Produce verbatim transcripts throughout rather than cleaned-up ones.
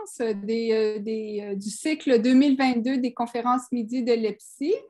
conférences des, des, du cycle deux mille vingt-deux des conférences midi de l'E P S I.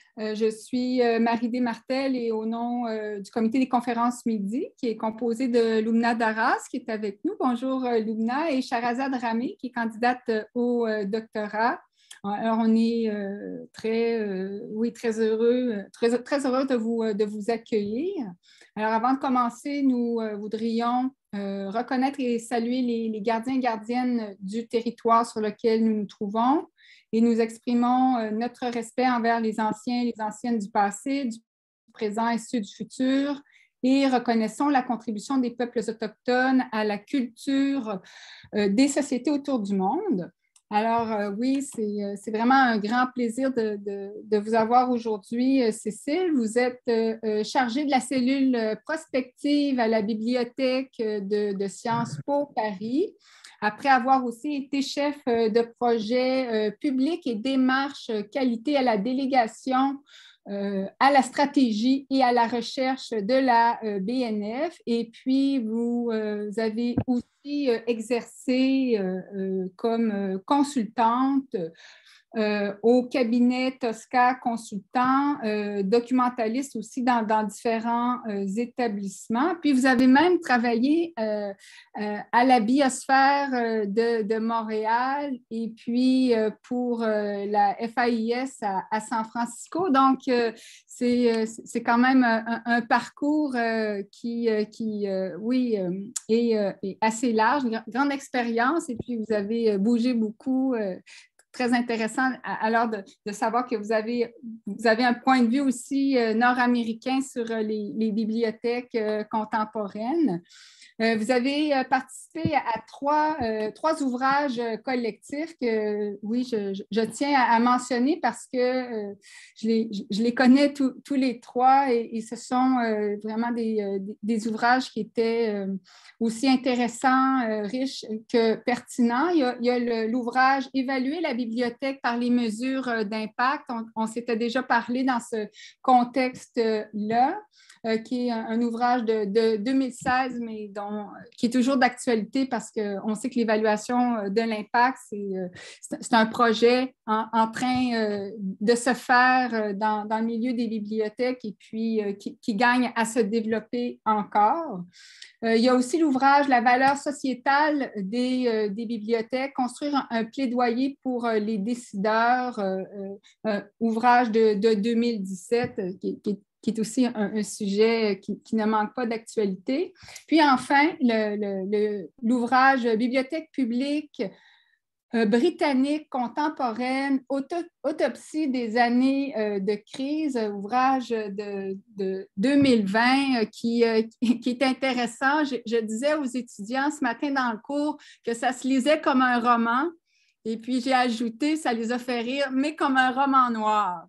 Je suis Marie Desmartel et au nom du comité des conférences midi, qui est composé de Lumna Darras, qui est avec nous. Bonjour Lumna, et Sharazad Ramé, qui est candidate au doctorat. Alors, on est euh, très, euh, oui, très heureux, très, très heureux de vous, de vous accueillir. Alors, avant de commencer, nous euh, voudrions euh, reconnaître et saluer les, les gardiens et gardiennes du territoire sur lequel nous nous trouvons et nous exprimons euh, notre respect envers les anciens et les anciennes du passé, du présent et ceux du futur, et reconnaissons la contribution des peuples autochtones à la culture euh, des sociétés autour du monde. Alors, euh, oui, c'est vraiment un grand plaisir de, de, de vous avoir aujourd'hui, Cécile. Vous êtes euh, chargée de la cellule prospective à la Bibliothèque de, de Sciences Po Paris, après avoir aussi été chef de projet euh, public et démarche qualité à la délégation Euh, à la stratégie et à la recherche de la euh, B N F. Et puis, vous, euh, vous avez aussi euh, exercé euh, euh, comme euh, consultante euh, au cabinet Tosca Consultant, euh, documentaliste aussi dans, dans différents euh, établissements. Puis, vous avez même travaillé euh, euh, à la biosphère euh, de, de Montréal et puis euh, pour euh, la F A I S à, à San Francisco. Donc, euh, c'est quand même un, un parcours euh, qui, euh, qui euh, oui, euh, est, euh, est assez large, une grande expérience. Et puis, vous avez bougé beaucoup. Euh, très intéressant alors de, de savoir que vous avez, vous avez un point de vue aussi euh, nord-américain sur les, les bibliothèques euh, contemporaines. Euh, vous avez euh, participé à trois, euh, trois ouvrages collectifs que, oui, je, je, je tiens à, à mentionner parce que euh, je, les, je les connais tous tous les trois et, et ce sont euh, vraiment des, euh, des ouvrages qui étaient euh, aussi intéressants, euh, riches que pertinents. Il y a, il y a l'ouvrage « Évaluer la bibliothèque par les mesures d'impact ». On, on s'était déjà parlé dans ce contexte-là. Euh, qui est un, un ouvrage de, de deux mille seize, mais dont, qui est toujours d'actualité parce qu'on sait que l'évaluation de l'impact, c'est un projet en, en train euh, de se faire dans, dans le milieu des bibliothèques et puis euh, qui, qui gagne à se développer encore. Euh, il y a aussi l'ouvrage « La valeur sociétale des, euh, des bibliothèques, construire un, un plaidoyer pour euh, les décideurs euh, », euh, ouvrage de, de deux mille dix-sept qui, qui est qui est aussi un, un sujet qui, qui ne manque pas d'actualité. Puis enfin, l'ouvrage « Bibliothèque publique euh, britannique contemporaine, auto, autopsie des années euh, de crise », ouvrage de, de deux mille vingt euh, qui, euh, qui est intéressant. Je, je disais aux étudiants ce matin dans le cours que ça se lisait comme un roman, et puis j'ai ajouté, ça les a fait rire, mais comme un roman noir.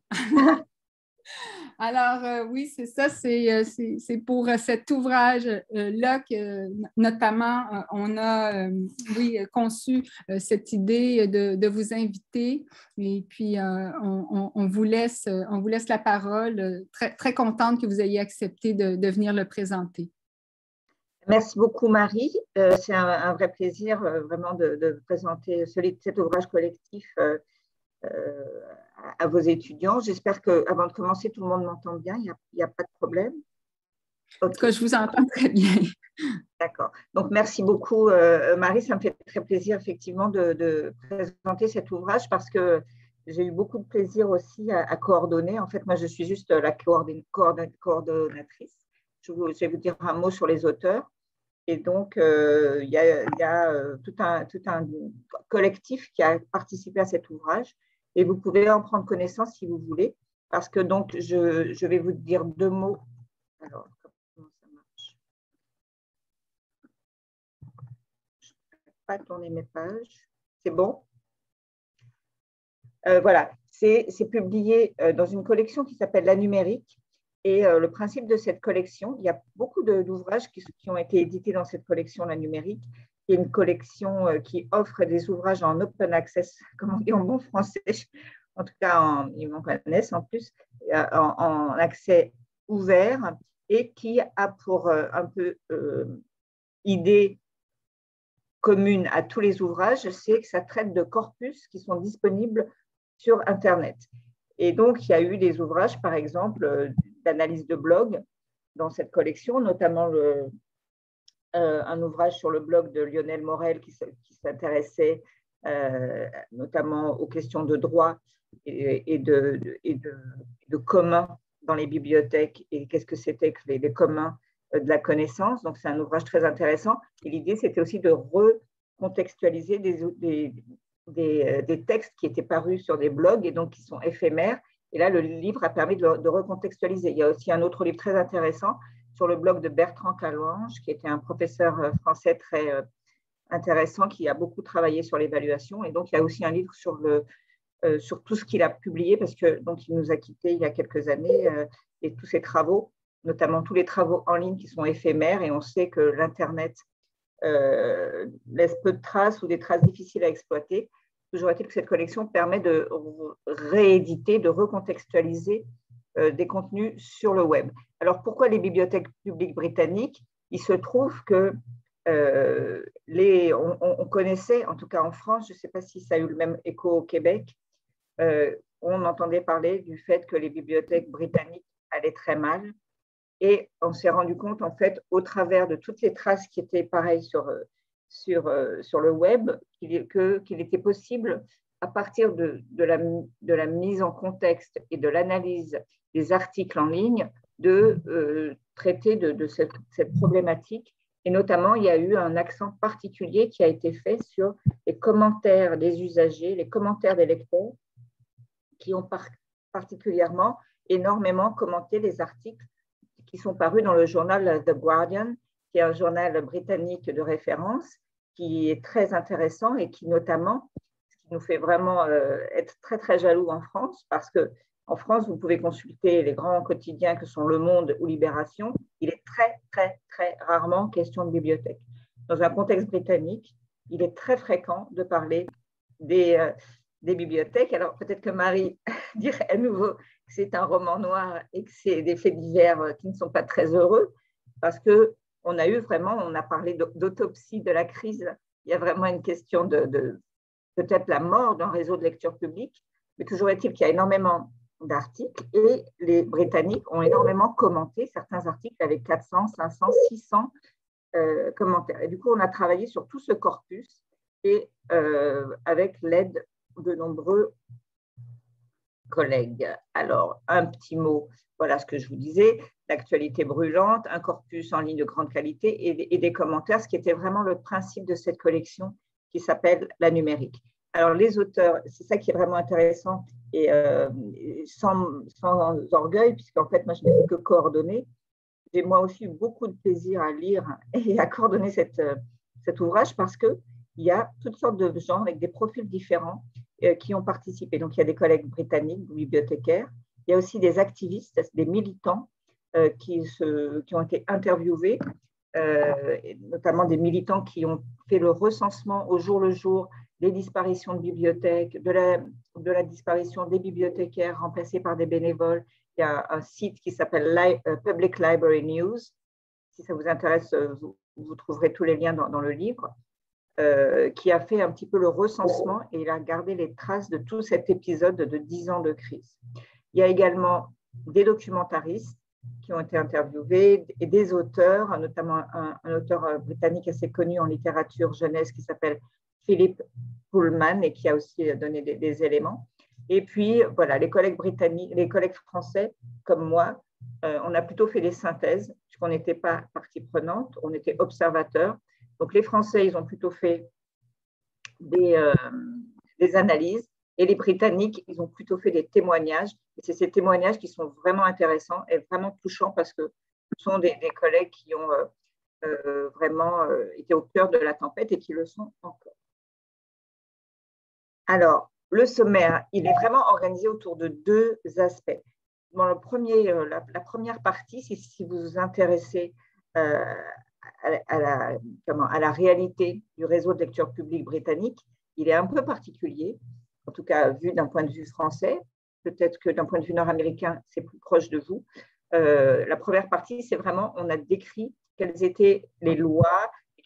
Alors, euh, oui, c'est ça, c'est euh, pour euh, cet ouvrage-là euh, que notamment euh, on a, euh, oui, conçu euh, cette idée de, de vous inviter. Et puis, euh, on, on, vous laisse, on vous laisse la parole. Très, très contente que vous ayez accepté de, de venir le présenter. Merci beaucoup, Marie. Euh, c'est un, un vrai plaisir euh, vraiment de, de présenter celui, cet ouvrage collectif euh, Euh, à vos étudiants. J'espère qu'avant de commencer, tout le monde m'entend bien. Il n'y a, a pas de problème. Okay. En tout cas, je vous entends très bien. D'accord. Donc, merci beaucoup, euh, Marie. Ça me fait très plaisir, effectivement, de, de présenter cet ouvrage parce que j'ai eu beaucoup de plaisir aussi à, à coordonner. En fait, moi, je suis juste la coordon, coordon, coordonnatrice. Je, vous, je vais vous dire un mot sur les auteurs. Et donc, euh, il y a, il y a euh, tout, un, tout un collectif qui a participé à cet ouvrage. Et vous pouvez en prendre connaissance si vous voulez, parce que donc, je, je vais vous dire deux mots. Alors, comment ça marche? Je ne peux pas tourner mes pages. C'est bon? euh, Voilà, c'est publié dans une collection qui s'appelle La Numérique. Et euh, le principe de cette collection, il y a beaucoup d'ouvrages qui, qui ont été édités dans cette collection La Numérique. Il y a une collection euh, qui offre des ouvrages en open access, comme on dit en bon français, en tout cas, en, ils m'en connaissent en plus, en, en accès ouvert et qui a pour euh, un peu euh, idée commune à tous les ouvrages, c'est que ça traite de corpus qui sont disponibles sur Internet. Et donc, il y a eu des ouvrages, par exemple, d'analyse de blog dans cette collection, notamment le, euh, un ouvrage sur le blog de Lionel Morel qui, qui s'intéressait euh, notamment aux questions de droit et, et, de, de, et de, de commun dans les bibliothèques et qu'est-ce que c'était que les, les communs de la connaissance. Donc, c'est un ouvrage très intéressant. Et l'idée, c'était aussi de recontextualiser des, des, des, des textes qui étaient parus sur des blogs et donc qui sont éphémères. Et là, le livre a permis de, de recontextualiser. Il y a aussi un autre livre très intéressant sur le blog de Bertrand Calange, qui était un professeur français très euh, intéressant, qui a beaucoup travaillé sur l'évaluation. Et donc, il y a aussi un livre sur, le, euh, sur tout ce qu'il a publié, parce que donc, il nous a quittés il y a quelques années, euh, et tous ses travaux, notamment tous les travaux en ligne qui sont éphémères. Et on sait que l'Internet euh, laisse peu de traces ou des traces difficiles à exploiter. Toujours est-il que cette collection permet de rééditer, de recontextualiser euh, des contenus sur le web. Alors, pourquoi les bibliothèques publiques britanniques? Il se trouve que euh, les, on, on connaissait, en tout cas en France, je ne sais pas si ça a eu le même écho au Québec, euh, on entendait parler du fait que les bibliothèques britanniques allaient très mal. Et on s'est rendu compte, en fait, au travers de toutes les traces qui étaient pareilles sur, sur, sur le web, qu'il, que, qu'il était possible, à partir de, de, la, de la mise en contexte et de l'analyse des articles en ligne, de euh, traiter de, de cette, cette problématique. Et notamment, il y a eu un accent particulier qui a été fait sur les commentaires des usagers, les commentaires des lecteurs, qui ont par, particulièrement énormément commenté les articles qui sont parus dans le journal The Guardian, qui est un journal britannique de référence, qui est très intéressant et qui notamment, ce qui nous fait vraiment euh, être très, très jaloux en France, parce qu'en France, vous pouvez consulter les grands quotidiens que sont Le Monde ou Libération, il est très, très, très rarement question de bibliothèque. Dans un contexte britannique, il est très fréquent de parler des, euh, des bibliothèques. Alors, peut-être que Marie dirait à nouveau que c'est un roman noir et que c'est des faits divers qui ne sont pas très heureux, parce qu'on a eu vraiment, on a parlé d'autopsie de la crise. Il y a vraiment une question de, de peut-être la mort d'un réseau de lecture publique, mais toujours est-il qu'il y a énormément d'articles et les Britanniques ont énormément commenté certains articles avec quatre cents, cinq cents, six cents euh, commentaires. Et du coup, on a travaillé sur tout ce corpus et euh, avec l'aide de nombreux collègues. Alors, un petit mot, voilà ce que je vous disais, l'actualité brûlante, un corpus en ligne de grande qualité et, et des commentaires, ce qui était vraiment le principe de cette collection qui s'appelle La Numérique. Alors, les auteurs, c'est ça qui est vraiment intéressant et euh, sans, sans orgueil, puisqu'en fait, moi, je n'ai fait que coordonner. J'ai moi aussi eu beaucoup de plaisir à lire et à coordonner cette, cet ouvrage parce qu'il y a toutes sortes de gens avec des profils différents euh, qui ont participé. Donc, il y a des collègues britanniques, bibliothécaires. Il y a aussi des activistes, des militants euh, qui, se, qui ont été interviewés, euh, notamment des militants qui ont fait le recensement au jour le jour des disparitions de bibliothèques, de la, de la disparition des bibliothécaires remplacés par des bénévoles. Il y a un site qui s'appelle Li- Public Library News. Si ça vous intéresse, vous, vous trouverez tous les liens dans, dans le livre, euh, qui a fait un petit peu le recensement et il a gardé les traces de tout cet épisode de dix ans de crise. Il y a également des documentaristes qui ont été interviewés et des auteurs, notamment un, un auteur britannique assez connu en littérature jeunesse qui s'appelle Philip Pullman et qui a aussi donné des, des éléments. Et puis, voilà, les collègues britanniques, les collègues français, comme moi, euh, on a plutôt fait des synthèses, puisqu'on n'était pas partie prenante, on était observateurs. Donc, les Français, ils ont plutôt fait des, euh, des analyses, et les Britanniques, ils ont plutôt fait des témoignages. Et c'est ces témoignages qui sont vraiment intéressants et vraiment touchants, parce que ce sont des, des collègues qui ont euh, euh, vraiment euh, été au cœur de la tempête et qui le sont encore. Alors, le sommaire, il est vraiment organisé autour de deux aspects. Bon, le premier, la, la première partie, c'est si vous vous intéressez euh, à, à, la, comment, à la réalité du réseau de lecture publique britannique, il est un peu particulier, en tout cas vu d'un point de vue français. Peut-être que d'un point de vue nord-américain, c'est plus proche de vous. Euh, la première partie, c'est vraiment, on a décrit quelles étaient les lois,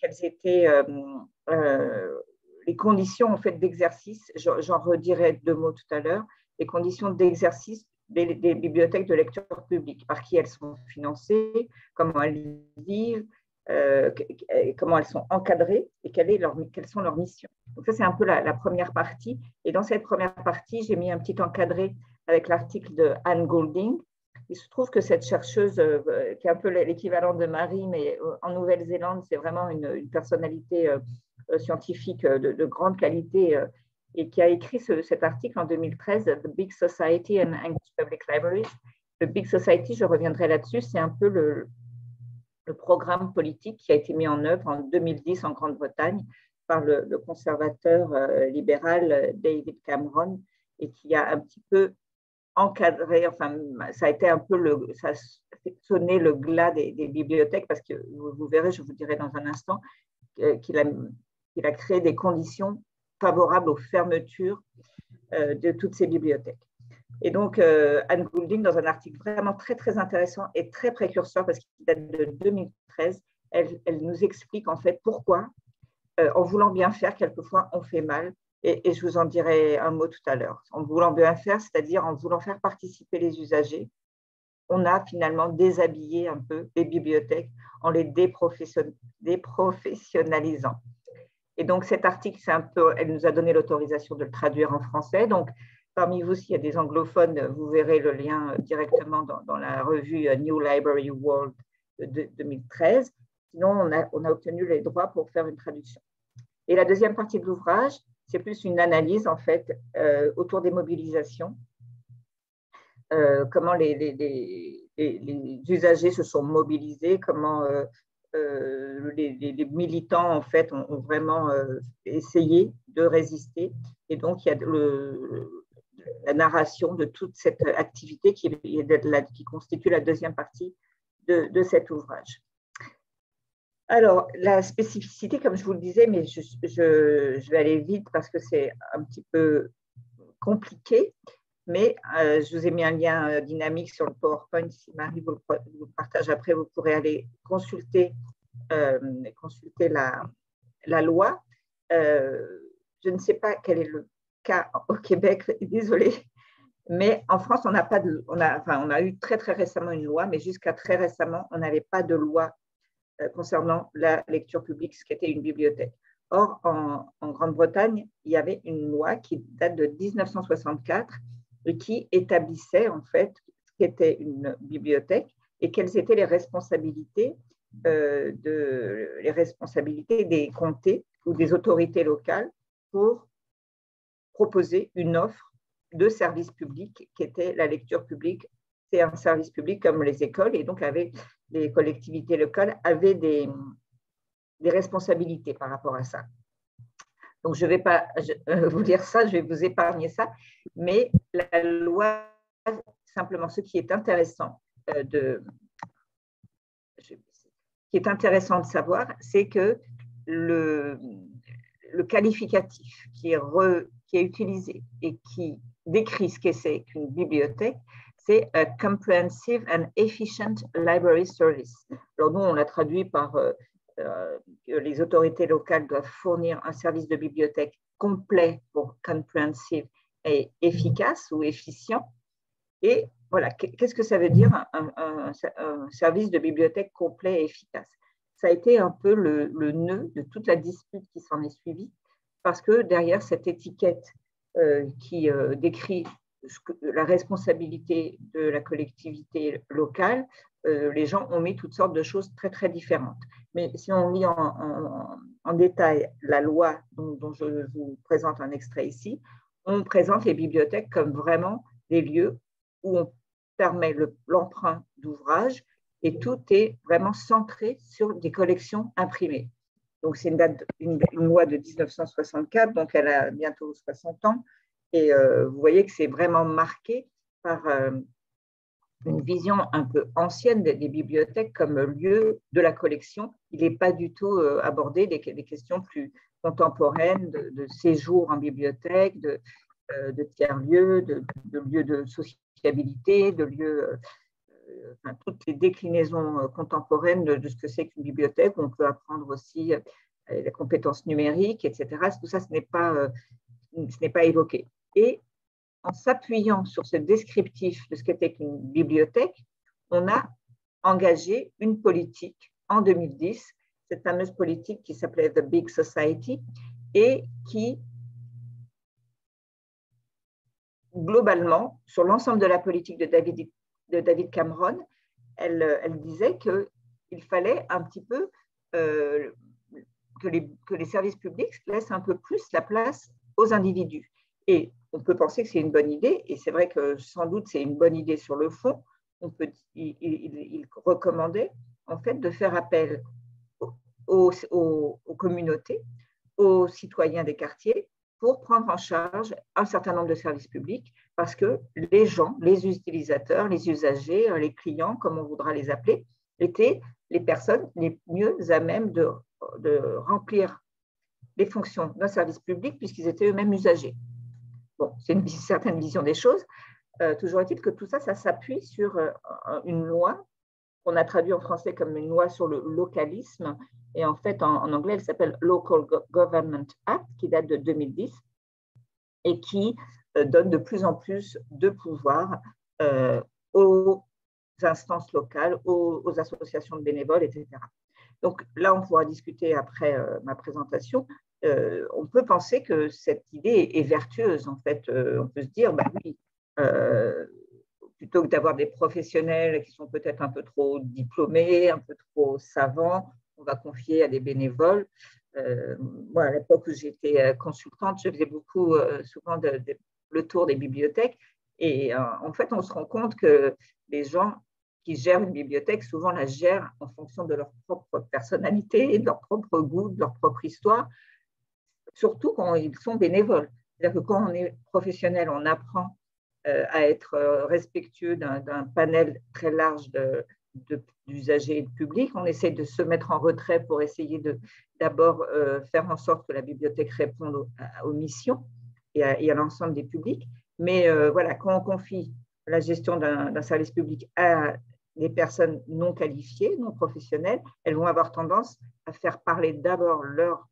quelles étaient euh, euh, les conditions en fait, d'exercice. J'en redirai deux mots tout à l'heure. Les conditions d'exercice des, des bibliothèques de lecture publique, par qui elles sont financées, comment elles vivent, euh, comment elles sont encadrées et quelle est leur, quelles sont leurs missions. Donc ça, c'est un peu la, la première partie. Et dans cette première partie, j'ai mis un petit encadré avec l'article de Anne Goulding. Il se trouve que cette chercheuse, euh, qui est un peu l'équivalent de Marie, mais en Nouvelle-Zélande, c'est vraiment une, une personnalité euh, scientifique de, de grande qualité euh, et qui a écrit ce, cet article en deux mille treize, The Big Society and English Public Libraries. Le Big Society, je reviendrai là-dessus, c'est un peu le, le programme politique qui a été mis en œuvre en deux mille dix en Grande-Bretagne par le, le conservateur euh, libéral David Cameron et qui a un petit peu encadré, enfin, ça a été un peu le, ça a sonné le glas des, des bibliothèques parce que vous, vous verrez, je vous dirai dans un instant, euh, qu'il a, qu'il a créé des conditions favorables aux fermetures euh, de toutes ces bibliothèques. Et donc, euh, Anne Goulding, dans un article vraiment très, très intéressant et très précurseur parce qu'il date de deux mille treize, elle, elle nous explique en fait pourquoi, euh, en voulant bien faire, quelquefois, on fait mal. Et, et je vous en dirai un mot tout à l'heure. En voulant bien faire, c'est-à-dire en voulant faire participer les usagers, on a finalement déshabillé un peu les bibliothèques en les déprofession- déprofessionnalisant. Et donc, cet article, c'est un peu, elle nous a donné l'autorisation de le traduire en français. Donc, parmi vous, s'il y a des anglophones, vous verrez le lien directement dans, dans la revue New Library World de deux mille treize. Sinon, on a, on a obtenu les droits pour faire une traduction. Et la deuxième partie de l'ouvrage, c'est plus une analyse, en fait, euh, autour des mobilisations, euh, comment les, les, les, les, usagers se sont mobilisés, comment euh, euh, les, les militants, en fait, ont, ont vraiment euh, essayé de résister. Et donc, il y a le, la narration de toute cette activité qui, qui constitue la deuxième partie de, de cet ouvrage. Alors, la spécificité, comme je vous le disais, mais je, je, je vais aller vite parce que c'est un petit peu compliqué, mais euh, je vous ai mis un lien dynamique sur le PowerPoint. Si Marie vous le, vous le partage après, vous pourrez aller consulter, euh, consulter la, la loi. Euh, je ne sais pas quel est le cas au Québec, désolée, mais en France, on n'a pas de, on a, enfin, on a eu très, très récemment une loi, mais jusqu'à très récemment, on n'avait pas de loi concernant la lecture publique, ce qui était une bibliothèque. Or, en, en Grande-Bretagne, il y avait une loi qui date de mille neuf cent soixante-quatre et qui établissait en fait ce qu'était une bibliothèque et quelles étaient les responsabilités, euh, de, les responsabilités des comtés ou des autorités locales pour proposer une offre de service public qui était la lecture publique. C'est un service public comme les écoles et donc avait, les collectivités locales avaient des, des responsabilités par rapport à ça. Donc, je ne vais pas vous dire ça, je vais vous épargner ça, mais la loi, simplement ce qui est intéressant de, ce qui est intéressant de savoir, c'est que le, le qualificatif qui est, re, qui est utilisé et qui décrit ce que c'est qu'une bibliothèque, c'est a Comprehensive and Efficient Library Service. Alors nous, on l'a traduit par euh, euh, que les autorités locales doivent fournir un service de bibliothèque complet pour comprehensive et efficace ou efficient. Et voilà, qu'est-ce que ça veut dire un, un, un service de bibliothèque complet et efficace? Ça a été un peu le, le nœud de toute la dispute qui s'en est suivie, parce que derrière cette étiquette euh, qui euh, décrit la responsabilité de la collectivité locale, euh, les gens ont mis toutes sortes de choses très, très différentes. Mais si on lit en, en, en détail la loi dont, dont je vous présente un extrait ici, on présente les bibliothèques comme vraiment des lieux où on permet l'emprunt d'ouvrages et tout est vraiment centré sur des collections imprimées. Donc, c'est une, une, une loi de mille neuf cent soixante-quatre, donc elle a bientôt soixante ans. Et euh, vous voyez que c'est vraiment marqué par euh, une vision un peu ancienne des, des bibliothèques comme lieu de la collection. Il n'est pas du tout euh, abordé des, des questions plus contemporaines de, de séjour en bibliothèque, de, euh, de tiers-lieux, de, de lieux de sociabilité, de lieux enfin, toutes les déclinaisons contemporaines de, de ce que c'est qu'une bibliothèque. On peut apprendre aussi les compétences numériques, et cetera. Tout ça, ce n'est pas, ce n'est pas évoqué. Et en s'appuyant sur ce descriptif de ce qu'était qu'une bibliothèque, on a engagé une politique en deux mille dix, cette fameuse politique qui s'appelait The Big Society et qui, globalement, sur l'ensemble de la politique de David, de David Cameron, elle, elle disait qu'il fallait un petit peu euh, que, les, que les services publics laissent un peu plus la place aux individus. Et on peut penser que c'est une bonne idée, et c'est vrai que sans doute c'est une bonne idée sur le fond. On peut, il, il, il recommandait en fait de faire appel aux, aux, aux communautés, aux citoyens des quartiers pour prendre en charge un certain nombre de services publics parce que les gens, les utilisateurs, les usagers, les clients, comme on voudra les appeler, étaient les personnes les mieux à même de, de remplir les fonctions d'un service public puisqu'ils étaient eux-mêmes usagers. Bon, c'est une certaine vision des choses. Euh, toujours est-il que tout ça, ça s'appuie sur euh, une loi qu'on a traduit en français comme une loi sur le localisme. Et en fait, en, en anglais, elle s'appelle Local Government Act, qui date de deux mille dix et qui euh, donne de plus en plus de pouvoir euh, aux instances locales, aux, aux associations de bénévoles, et cetera. Donc là, on pourra discuter après euh, ma présentation. Euh, on peut penser que cette idée est vertueuse. En fait, euh, on peut se dire, bah oui, euh, plutôt que d'avoir des professionnels qui sont peut-être un peu trop diplômés, un peu trop savants, on va confier à des bénévoles. Euh, moi, à l'époque où j'étais consultante, je faisais beaucoup, euh, souvent, de, de, le tour des bibliothèques. Et euh, en fait, on se rend compte que les gens qui gèrent une bibliothèque, souvent la gèrent en fonction de leur propre personnalité, de leur propre goût, de leur propre histoire, surtout quand ils sont bénévoles. C'est-à-dire que quand on est professionnel, on apprend euh, à être respectueux d'un, d'un panel très large de, de, d'usagers et de publics. On essaie de se mettre en retrait pour essayer de d'abord euh, faire en sorte que la bibliothèque réponde aux, aux missions et à, et à l'ensemble des publics. Mais euh, voilà, quand on confie la gestion d'un, d'un service public à des personnes non qualifiées, non professionnelles, elles vont avoir tendance à faire parler d'abord leurs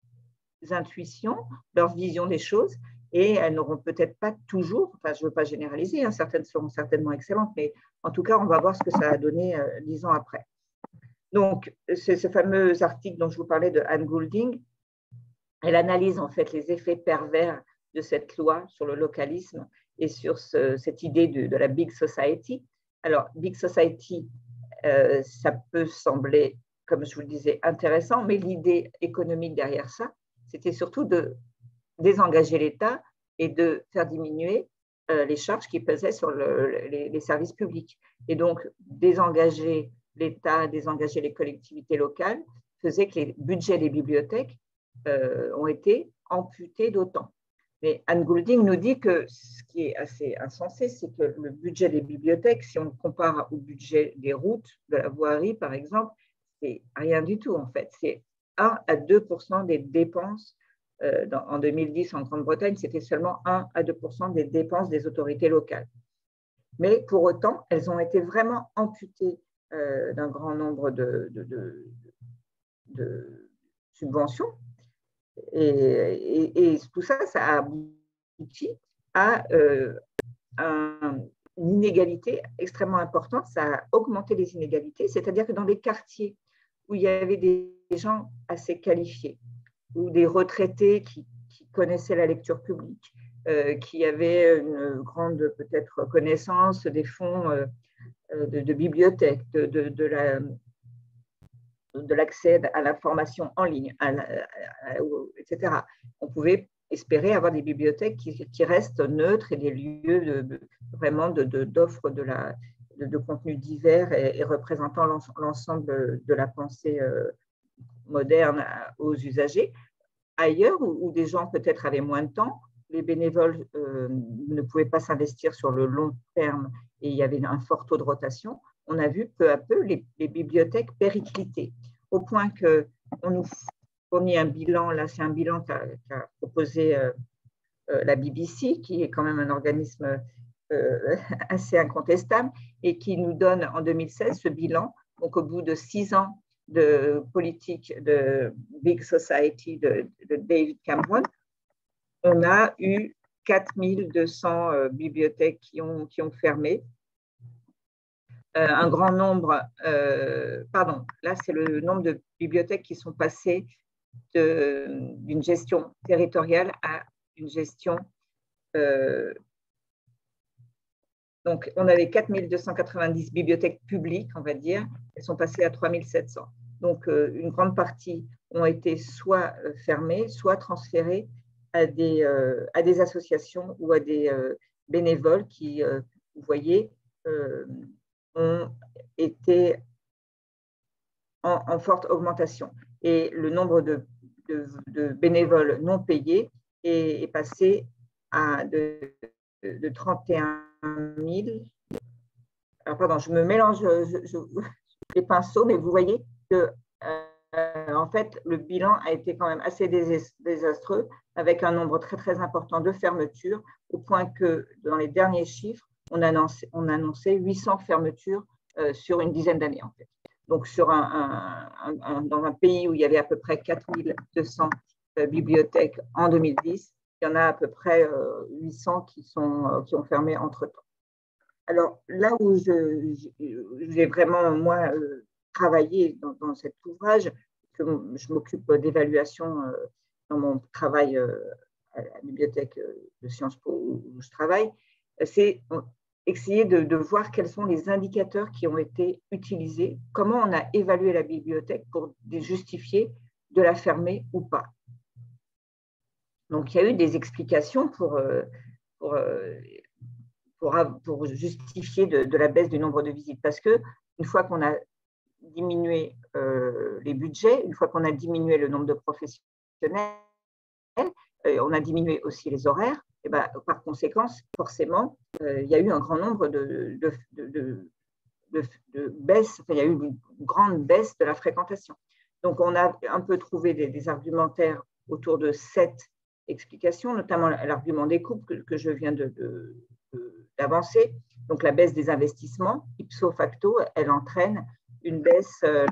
intuitions, leur vision des choses, et elles n'auront peut-être pas toujours, enfin je ne veux pas généraliser, hein, certaines seront certainement excellentes, mais en tout cas, on va voir ce que ça a donné euh, dix ans après. Donc, c'est ce fameux article dont je vous parlais de Anne Goulding, elle analyse en fait les effets pervers de cette loi sur le localisme et sur ce, cette idée de, de la Big Society. Alors, Big Society, euh, ça peut sembler, comme je vous le disais, intéressant, mais l'idée économique derrière ça, c'était surtout de désengager l'État et de faire diminuer euh, les charges qui pesaient sur le, les, les services publics. Et donc, désengager l'État, désengager les collectivités locales faisait que les budgets des bibliothèques euh, ont été amputés d'autant. Mais Anne Goulding nous dit que ce qui est assez insensé, c'est que le budget des bibliothèques, si on le compare au budget des routes, de la voirie par exemple, c'est rien du tout en fait. C'est un à deux pour cent des dépenses. Euh, dans, en deux mille dix, en Grande-Bretagne, c'était seulement un à deux pour cent des dépenses des autorités locales. Mais pour autant, elles ont été vraiment amputées euh, d'un grand nombre de, de, de, de subventions. Et, et, et tout ça, ça a abouti à euh, un, une inégalité extrêmement importante. Ça a augmenté les inégalités, c'est-à-dire que dans les quartiers où il y avait des gens assez qualifiés, ou des retraités qui, qui connaissaient la lecture publique, euh, qui avaient une grande peut-être connaissance des fonds euh, de, de bibliothèques, de, de, de la de l'accès à l'information en ligne, à la, à, et cetera. On pouvait espérer avoir des bibliothèques qui, qui restent neutres et des lieux de, de, vraiment de, de, d'offres de, la, de, de contenus divers et, et représentant l'ensemble de la pensée euh, moderne aux usagers. Ailleurs, où, où des gens peut-être avaient moins de temps, les bénévoles euh, ne pouvaient pas s'investir sur le long terme et il y avait un fort taux de rotation. On a vu peu à peu les, les bibliothèques péricliter, au point qu'on nous fournit un bilan, là c'est un bilan qu'a, qu'a proposé euh, euh, la B B C, qui est quand même un organisme euh, assez incontestable et qui nous donne en deux mille seize ce bilan. Donc, au bout de six ans de politique de Big Society de, de David Cameron, on a eu quatre mille deux cents euh, bibliothèques qui ont, qui ont fermé. Euh, un grand nombre, euh, pardon, là c'est le nombre de bibliothèques qui sont passées d'une gestion territoriale à une gestion. Euh, donc, on avait quatre mille deux cent quatre-vingt-dix bibliothèques publiques, on va dire, elles sont passées à trois mille sept cents. Donc, euh, une grande partie ont été soit fermées, soit transférées à des, euh, à des associations ou à des euh, bénévoles qui, euh, vous voyez, euh, ont été en, en forte augmentation. Et le nombre de, de, de bénévoles non payés est, est passé à de, de trente et un mille. Alors, pardon, je me mélange je, je, les pinceaux, mais vous voyez que euh, en fait, le bilan a été quand même assez désastreux, avec un nombre très, très important de fermetures, au point que dans les derniers chiffres, on annonçait, on annonçait huit cents fermetures euh, sur une dizaine d'années, en fait. Donc, sur un, un, un, dans un pays où il y avait à peu près quatre mille deux cents euh, bibliothèques en deux mille dix, il y en a à peu près euh, huit cents qui, sont, euh, qui ont fermé entre-temps. Alors, là où j'ai vraiment, moi, euh, travaillé dans, dans cet ouvrage, que je m'occupe d'évaluation euh, dans mon travail euh, à la bibliothèque de Sciences Po où je travaille, c'est essayer de, de voir quels sont les indicateurs qui ont été utilisés, comment on a évalué la bibliothèque pour justifier de la fermer ou pas. Donc, il y a eu des explications pour, pour, pour, pour justifier de, de la baisse du nombre de visites, parce qu'une fois qu'on a diminué euh, les budgets, une fois qu'on a diminué le nombre de professionnels, euh, on a diminué aussi les horaires, et ben, par conséquent, forcément, euh, il y a eu un grand nombre de, de, de, de, de, de baisses, enfin, il y a eu une grande baisse de la fréquentation. Donc, on a un peu trouvé des, des argumentaires autour de sept explications, notamment l'argument des coupes que, que je viens de, de, de, d'avancer. Donc, la baisse des investissements, ipso facto, elle entraîne une baisse, euh,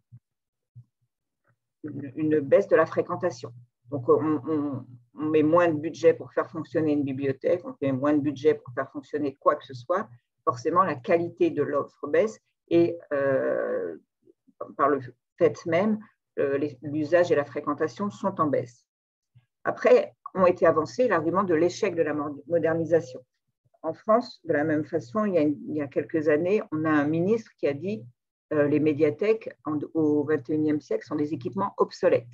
une, une baisse de la fréquentation. Donc, on, on, on met moins de budget pour faire fonctionner une bibliothèque, on met moins de budget pour faire fonctionner quoi que ce soit. Forcément, la qualité de l'offre baisse et euh, par le fait même, euh, l'usage et la fréquentation sont en baisse. Après, ont été avancés l'argument de l'échec de la modernisation. En France, de la même façon, il y a, une, il y a quelques années, on a un ministre qui a dit euh, les médiathèques en, au vingt et unième siècle sont des équipements obsolètes.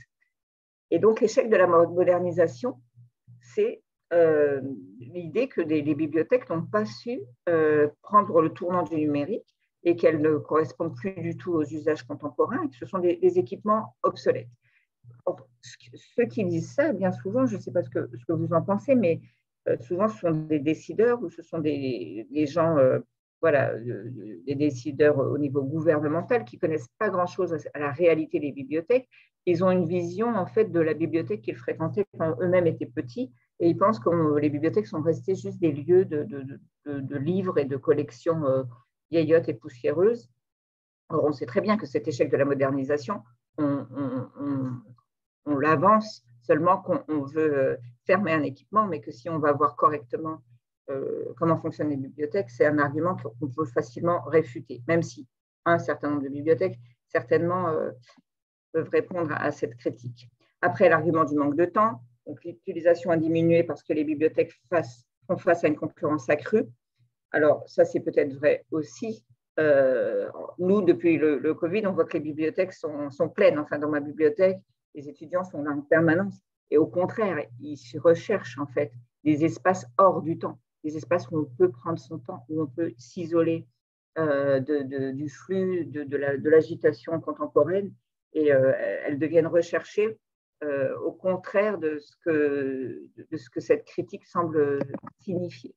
Et donc, l'échec de la modernisation, c'est euh, l'idée que des, les bibliothèques n'ont pas su euh, prendre le tournant du numérique et qu'elles ne correspondent plus du tout aux usages contemporains et que ce sont des, des équipements obsolètes. Or, ceux qui disent ça, bien souvent, je ne sais pas ce que, ce que vous en pensez, mais euh, souvent ce sont des décideurs ou ce sont des, des gens, euh, voilà, des décideurs au niveau gouvernemental qui ne connaissent pas grand-chose à la réalité des bibliothèques. Ils ont une vision en fait de la bibliothèque qu'ils fréquentaient quand eux-mêmes étaient petits et ils pensent que les bibliothèques sont restées juste des lieux de, de, de, de livres et de collections euh, vieillottes et poussiéreuses. Or, on sait très bien que cet échec de la modernisation, on, on, on, on l'avance seulement quand on veut fermer un équipement, mais que si on va voir correctement euh, comment fonctionnent les bibliothèques, c'est un argument qu'on peut facilement réfuter, même si un certain nombre de bibliothèques, certainement, euh, peuvent répondre à cette critique. Après, l'argument du manque de temps, donc l'utilisation a diminué parce que les bibliothèques face, font face à une concurrence accrue. Alors, ça, c'est peut-être vrai aussi. Euh, nous, depuis le, le Covid, on voit que les bibliothèques sont, sont pleines. Enfin, dans ma bibliothèque, les étudiants sont là en permanence. Et au contraire, ils recherchent en fait des espaces hors du temps, des espaces où on peut prendre son temps, où on peut s'isoler euh, de, de, du flux, de, de l'agitation la, contemporaine. Et euh, elles deviennent recherchées euh, au contraire de ce, que, de ce que cette critique semble signifier.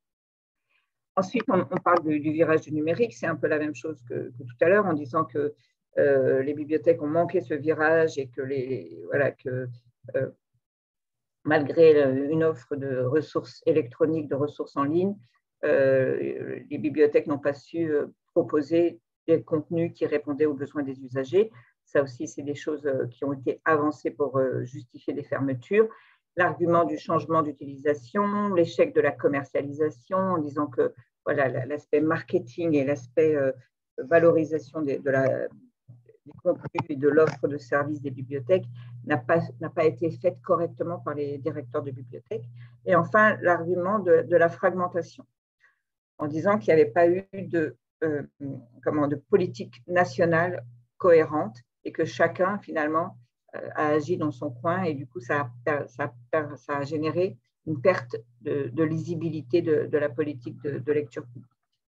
Ensuite, on, on parle du, du virage du numérique. C'est un peu la même chose que, que tout à l'heure en disant que euh, les bibliothèques ont manqué ce virage et que, les, voilà, que euh, malgré une offre de ressources électroniques, de ressources en ligne, euh, les bibliothèques n'ont pas su euh, proposer des contenus qui répondaient aux besoins des usagers. Ça aussi, c'est des choses euh, qui ont été avancées pour euh, justifier des fermetures. L'argument du changement d'utilisation, l'échec de la commercialisation, en disant que voilà, l'aspect marketing et l'aspect euh, valorisation de, de la, des contenus et de l'offre de services des bibliothèques n'a pas, n'a pas été faite correctement par les directeurs de bibliothèques. Et enfin, l'argument de, de la fragmentation, en disant qu'il n'y avait pas eu de, euh, comment, de politique nationale cohérente et que chacun, finalement, euh, a agi dans son coin et du coup, ça a, ça a, ça a généré une perte de, de lisibilité de, de la politique de, de lecture publique.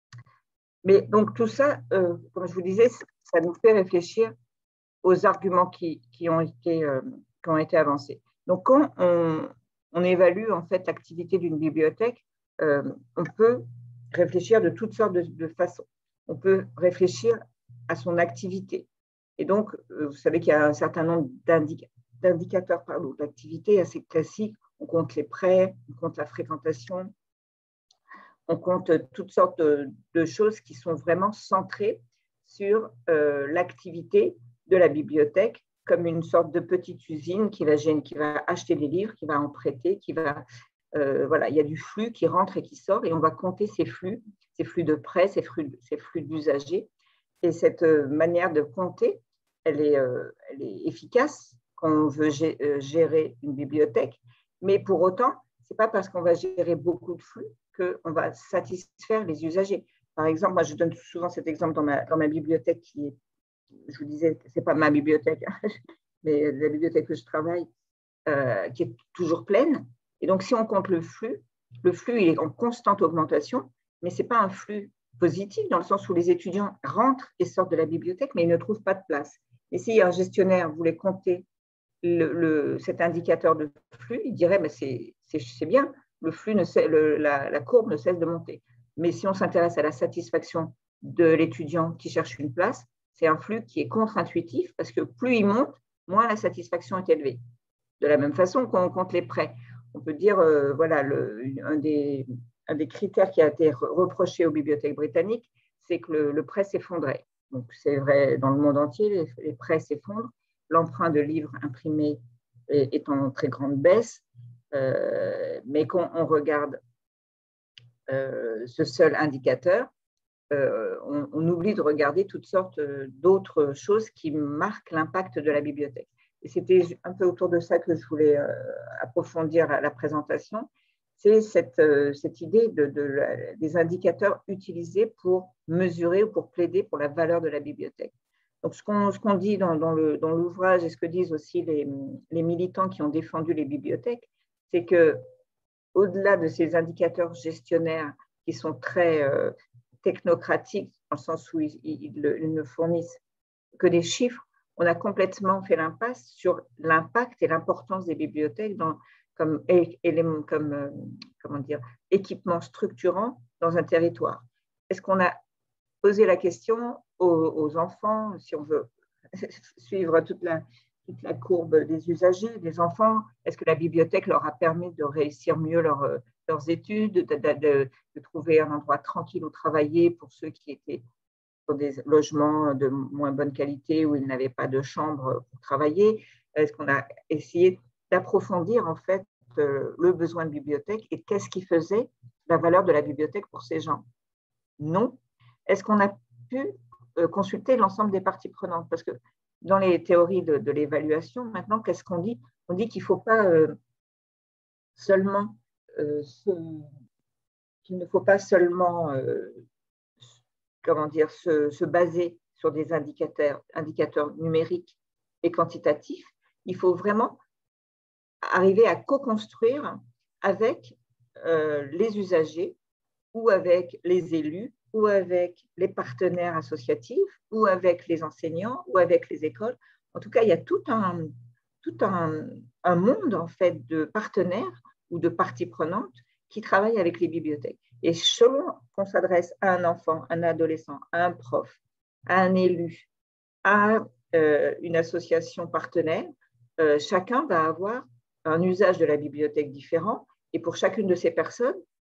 Mais donc, tout ça, euh, comme je vous disais, ça nous fait réfléchir aux arguments qui, qui, ont, été, euh, qui ont été avancés. Donc, quand on, on évalue en fait l'activité d'une bibliothèque, euh, on peut réfléchir de toutes sortes de, de façons. On peut réfléchir à son activité. Et donc, euh, vous savez qu'il y a un certain nombre d'indicateurs d'activité assez classiques. On compte les prêts, on compte la fréquentation, on compte toutes sortes de, de choses qui sont vraiment centrées sur euh, l'activité de la bibliothèque comme une sorte de petite usine qui va, qui va acheter des livres, qui va en prêter, qui va… Euh, voilà, il y a du flux qui rentre et qui sort et on va compter ces flux, ces flux de prêts, ces flux, ces flux d'usagers. Et cette manière de compter, elle est, euh, elle est efficace quand on veut gérer une bibliothèque, mais pour autant, ce n'est pas parce qu'on va gérer beaucoup de flux qu'on va satisfaire les usagers. Par exemple, moi je donne souvent cet exemple dans ma, dans ma bibliothèque qui est, je vous disais, ce n'est pas ma bibliothèque, mais la bibliothèque que je travaille, euh, qui est toujours pleine. Et donc, si on compte le flux, le flux il est en constante augmentation, mais ce n'est pas un flux positif dans le sens où les étudiants rentrent et sortent de la bibliothèque, mais ils ne trouvent pas de place. Et si un gestionnaire voulait compter le, le, cet indicateur de flux, il dirait, mais c'est, c'est, c'est bien, le flux ne cesse, le, la, la courbe ne cesse de monter. Mais si on s'intéresse à la satisfaction de l'étudiant qui cherche une place, c'est un flux qui est contre-intuitif parce que plus il monte, moins la satisfaction est élevée. De la même façon qu'on compte les prêts. On peut dire, euh, voilà, le, un, des, un des critères qui a été reproché aux bibliothèques britanniques, c'est que le, le prêt s'effondrait. Donc, c'est vrai dans le monde entier, les, les prêts s'effondrent. L'emprunt de livres imprimés est, est en très grande baisse. Euh, mais quand on regarde euh, ce seul indicateur, euh, on, on oublie de regarder toutes sortes d'autres choses qui marquent l'impact de la bibliothèque. Et c'était un peu autour de ça que je voulais euh, approfondir la, la présentation, c'est cette, euh, cette idée de, de la, des indicateurs utilisés pour mesurer ou pour plaider pour la valeur de la bibliothèque. Donc, ce qu'on, ce qu'on dit dans, dans, le, dans l'ouvrage et ce que disent aussi les, les militants qui ont défendu les bibliothèques, c'est qu'au-delà de ces indicateurs gestionnaires qui sont très euh, technocratiques, dans le sens où ils, ils, ils ne fournissent que des chiffres, on a complètement fait l'impasse sur l'impact et l'importance des bibliothèques dans, comme, élément, comme euh, comment dire, équipement structurant dans un territoire. Est-ce qu'on a posé la question aux, aux enfants, si on veut suivre toute la, toute la courbe des usagers, des enfants, est-ce que la bibliothèque leur a permis de réussir mieux leur, leurs études, de, de, de, de trouver un endroit tranquille où travailler pour ceux qui étaient sur des logements de moins bonne qualité où ils n'avaient pas de chambre pour travailler? Est-ce qu'on a essayé d'approfondir en fait le besoin de bibliothèque et qu'est-ce qui faisait la valeur de la bibliothèque pour ces gens? Non. Est-ce qu'on a pu consulter l'ensemble des parties prenantes? Parce que dans les théories de, de l'évaluation, maintenant, qu'est-ce qu'on dit? On dit qu'il ne faut pas euh, seulement euh, se, qu'il ne faut pas seulement euh, comment dire, se, se baser sur des indicateurs, indicateurs numériques et quantitatifs. Il faut vraiment arriver à co-construire avec euh, les usagers ou avec les élus ou avec les partenaires associatifs ou avec les enseignants ou avec les écoles. En tout cas, il y a tout un, tout un, un monde en fait de partenaires ou de parties prenantes qui travaillent avec les bibliothèques. Et selon qu'on s'adresse à un enfant, un adolescent, à un prof, à un élu, à euh, une association partenaire, euh, chacun va avoir un usage de la bibliothèque différent. Et pour chacune de ces personnes,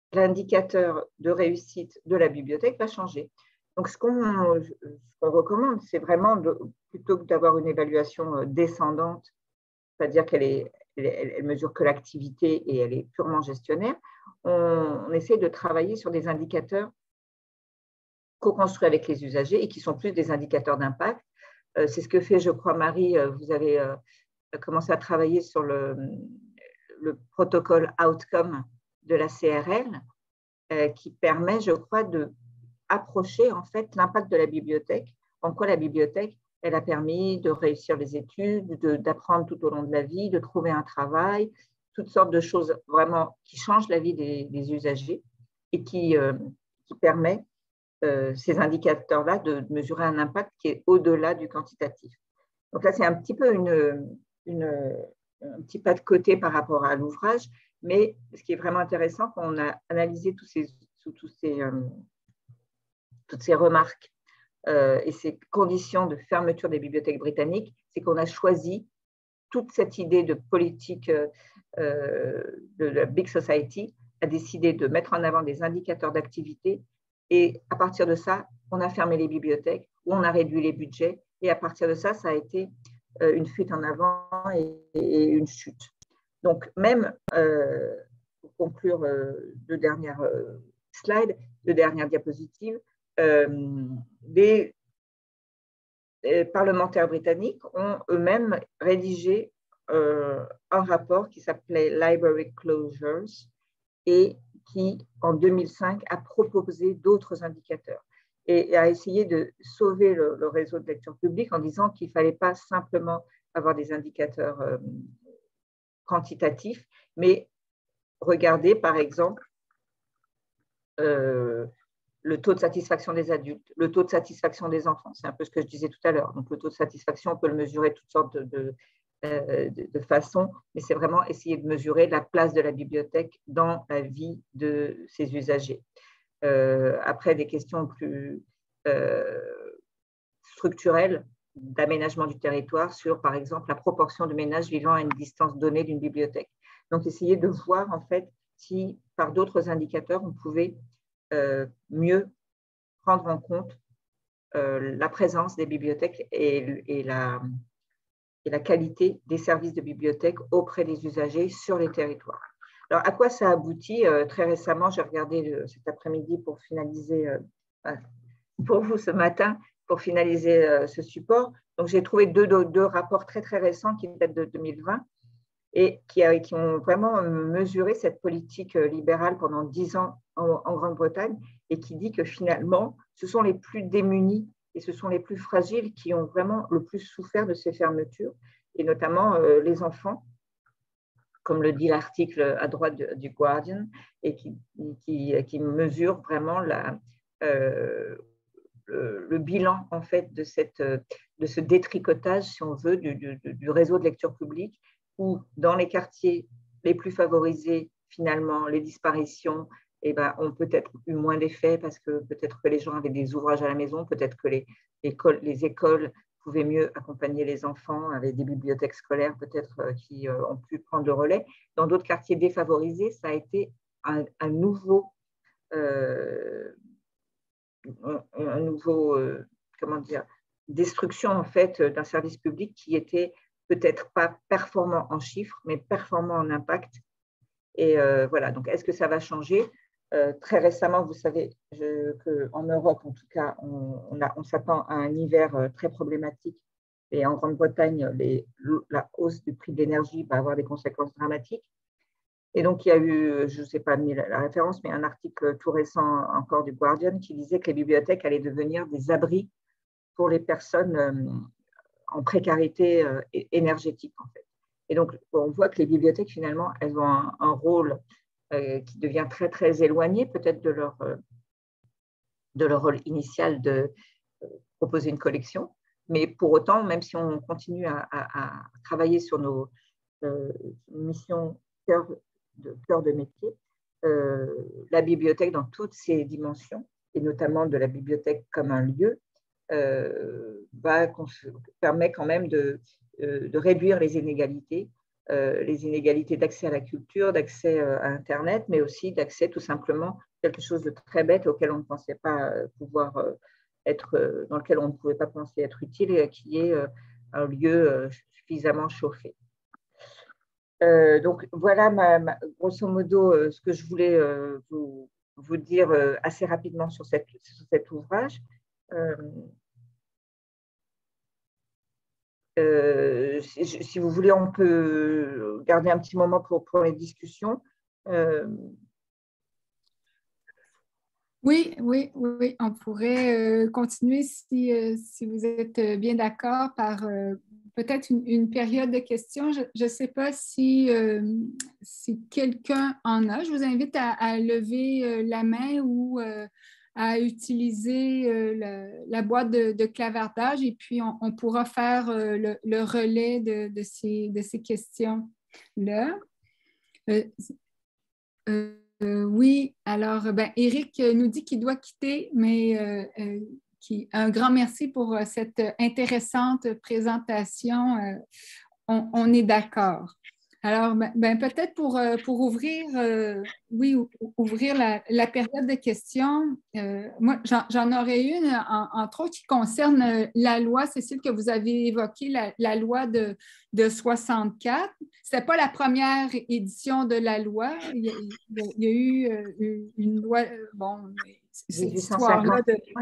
l'indicateur de réussite de la bibliothèque va changer. Donc, ce qu'on qu'on recommande, c'est vraiment, de, plutôt que d'avoir une évaluation descendante, c'est-à-dire qu'elle est, elle, elle mesure que l'activité et elle est purement gestionnaire, on, on essaie de travailler sur des indicateurs co-construits avec les usagers et qui sont plus des indicateurs d'impact. Euh, c'est ce que fait, je crois, Marie, vous avez euh, commencé à travailler sur le, le protocole Outcome de la C R L, euh, qui permet, je crois, de approcher en fait l'impact de la bibliothèque, en quoi la bibliothèque, elle a permis de réussir les études, d'apprendre tout au long de la vie, de trouver un travail, toutes sortes de choses vraiment qui changent la vie des, des usagers et qui, euh, qui permet euh, ces indicateurs-là de mesurer un impact qui est au-delà du quantitatif. Donc là, c'est un petit peu une, une, un petit pas de côté par rapport à l'ouvrage, mais ce qui est vraiment intéressant quand on a analysé tous ces, tous ces, euh, toutes ces remarques euh, et ces conditions de fermeture des bibliothèques britanniques, c'est qu'on a choisi toute cette idée de politique euh, de la Big Society, a décidé de mettre en avant des indicateurs d'activité et à partir de ça, on a fermé les bibliothèques ou on a réduit les budgets et à partir de ça, ça a été euh, une fuite en avant et, et une chute. Donc même, euh, pour conclure euh, deux dernières euh, slides, deux dernières diapositives, euh, des, des parlementaires britanniques ont eux-mêmes rédigé euh, un rapport qui s'appelait Library Closures et qui, en deux mille cinq, a proposé d'autres indicateurs et a essayé de sauver le, le réseau de lecture publique en disant qu'il ne fallait pas simplement avoir des indicateurs euh, quantitatifs, mais regarder, par exemple, euh, le taux de satisfaction des adultes, le taux de satisfaction des enfants. C'est un peu ce que je disais tout à l'heure. Donc, le taux de satisfaction, on peut le mesurer de toutes sortes de, de, de, de façons, mais c'est vraiment essayer de mesurer la place de la bibliothèque dans la vie de ses usagers. Euh, après, des questions plus euh, structurelles d'aménagement du territoire sur, par exemple, la proportion de ménages vivant à une distance donnée d'une bibliothèque. Donc, essayer de voir, en fait, si, par d'autres indicateurs, on pouvait euh, mieux prendre en compte euh, la présence des bibliothèques et, et, la, et la qualité des services de bibliothèque auprès des usagers sur les territoires. Alors, à quoi ça aboutit? euh, Très récemment, j'ai regardé le, cet après-midi pour finaliser, euh, pour vous ce matin, pour finaliser euh, ce support. Donc, j'ai trouvé deux, deux, deux rapports très, très récents qui datent de deux mille vingt et qui, a, qui ont vraiment mesuré cette politique libérale pendant dix ans en, en Grande-Bretagne et qui dit que finalement, ce sont les plus démunis et ce sont les plus fragiles qui ont vraiment le plus souffert de ces fermetures, et notamment euh, les enfants, comme le dit l'article à droite de, du Guardian, et qui, qui, qui mesure vraiment la, euh, le, le bilan en fait de, cette, de ce détricotage, si on veut, du, du, du réseau de lecture publique, où dans les quartiers les plus favorisés, finalement, les disparitions eh ben, ont peut-être eu moins d'effet parce que peut-être que les gens avaient des ouvrages à la maison, peut-être que les, les, les écoles pouvaient mieux accompagner les enfants avec des bibliothèques scolaires peut-être qui ont pu prendre le relais. Dans d'autres quartiers défavorisés, ça a été un, un nouveau, euh, un, un nouveau euh, comment dire, destruction en fait d'un service public qui était peut-être pas performant en chiffres, mais performant en impact. Et euh, voilà, donc est-ce que ça va changer? euh, Très récemment, vous savez qu'en Europe, en tout cas, on, on, on s'attend à un hiver très problématique. Et en Grande-Bretagne, les, la hausse du prix de l'énergie va avoir des conséquences dramatiques. Et donc, il y a eu, je ne sais pas la, la référence, mais un article tout récent encore du Guardian qui disait que les bibliothèques allaient devenir des abris pour les personnes euh, en précarité euh, énergétique, en fait. Et donc, on voit que les bibliothèques, finalement, elles ont un, un rôle euh, qui devient très, très éloigné, peut-être de leur, euh, de leur rôle initial de euh, proposer une collection. Mais pour autant, même si on continue à, à, à travailler sur nos euh, missions cœur de, cœur de métier, euh, la bibliothèque dans toutes ses dimensions, et notamment de la bibliothèque comme un lieu, euh, va, permet quand même de, euh, de réduire les inégalités euh, les inégalités d'accès à la culture, d'accès euh, à Internet, mais aussi d'accès tout simplement à quelque chose de très bête auquel on ne pensait pas euh, pouvoir euh, être, euh, dans lequel on ne pouvait pas penser être utile, et qui est euh, un lieu euh, suffisamment chauffé. Euh, donc voilà, ma, ma, grosso modo, euh, ce que je voulais euh, vous, vous dire euh, assez rapidement sur, cette, sur cet ouvrage. Euh, euh, si, si vous voulez, on peut garder un petit moment pour, pour les discussions. Euh, Oui, oui, oui, on pourrait euh, continuer si, euh, si vous êtes bien d'accord par euh, peut-être une, une période de questions. Je ne sais pas si, euh, si quelqu'un en a. Je vous invite à, à lever euh, la main ou euh, à utiliser euh, la, la boîte de, de clavardage et puis on, on pourra faire euh, le, le relais de, de ces, de ces questions-là. Euh, euh, Euh, oui, alors, ben, Éric nous dit qu'il doit quitter, mais euh, euh, qui, un grand merci pour euh, cette intéressante présentation. Euh, on, on est d'accord. Alors, ben, ben, peut-être pour, euh, pour ouvrir, euh, oui, ouvrir la, la période de questions, euh, moi, j'en aurais une, en, entre autres, qui concerne euh, la loi, Cécile, que vous avez évoquée, la, la loi de, de soixante-quatre. Ce n'était pas la première édition de la loi. Il y a, il y a eu euh, une loi, bon, cette histoire-là de... Ouais.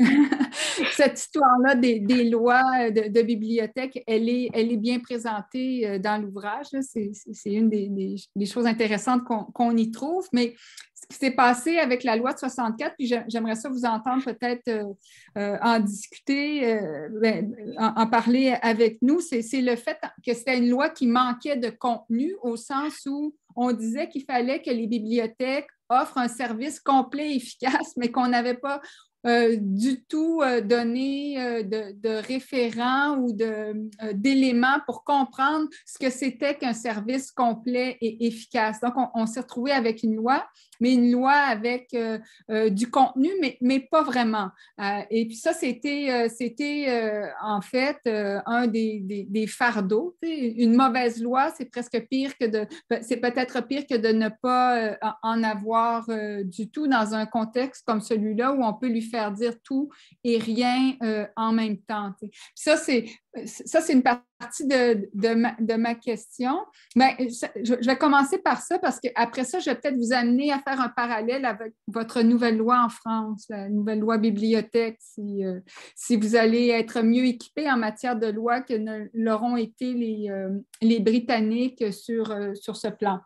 Cette histoire-là des, des lois de, de bibliothèque, elle est, elle est bien présentée dans l'ouvrage. C'est une des, des, des choses intéressantes qu'on qu'on y trouve. Mais ce qui s'est passé avec la loi de soixante-quatre, puis j'aimerais ça vous entendre peut-être euh, en discuter, euh, ben, en, en parler avec nous, c'est le fait que c'était une loi qui manquait de contenu au sens où on disait qu'il fallait que les bibliothèques offrent un service complet et efficace, mais qu'on n'avait pas Euh, du tout euh, donner euh, de, de référents ou d'éléments euh, pour comprendre ce que c'était qu'un service complet et efficace. Donc, on, on s'est retrouvé avec une loi, mais une loi avec euh, euh, du contenu, mais, mais pas vraiment. Euh, et puis ça, c'était euh, c'était euh, en fait euh, un des, des, des fardeaux. Une mauvaise loi, c'est presque pire que de, c'est peut-être pire que de ne pas euh, en avoir euh, du tout dans un contexte comme celui-là où on peut lui faire dire tout et rien euh, en même temps. T'sais. Ça, c'est ça, c'est une partie de, de, ma, de ma question. Mais je, je vais commencer par ça parce qu'après ça, je vais peut-être vous amener à faire un parallèle avec votre nouvelle loi en France, la nouvelle loi bibliothèque, si, euh, si vous allez être mieux équipés en matière de loi que ne l'auront été les, euh, les Britanniques sur, euh, sur ce plan.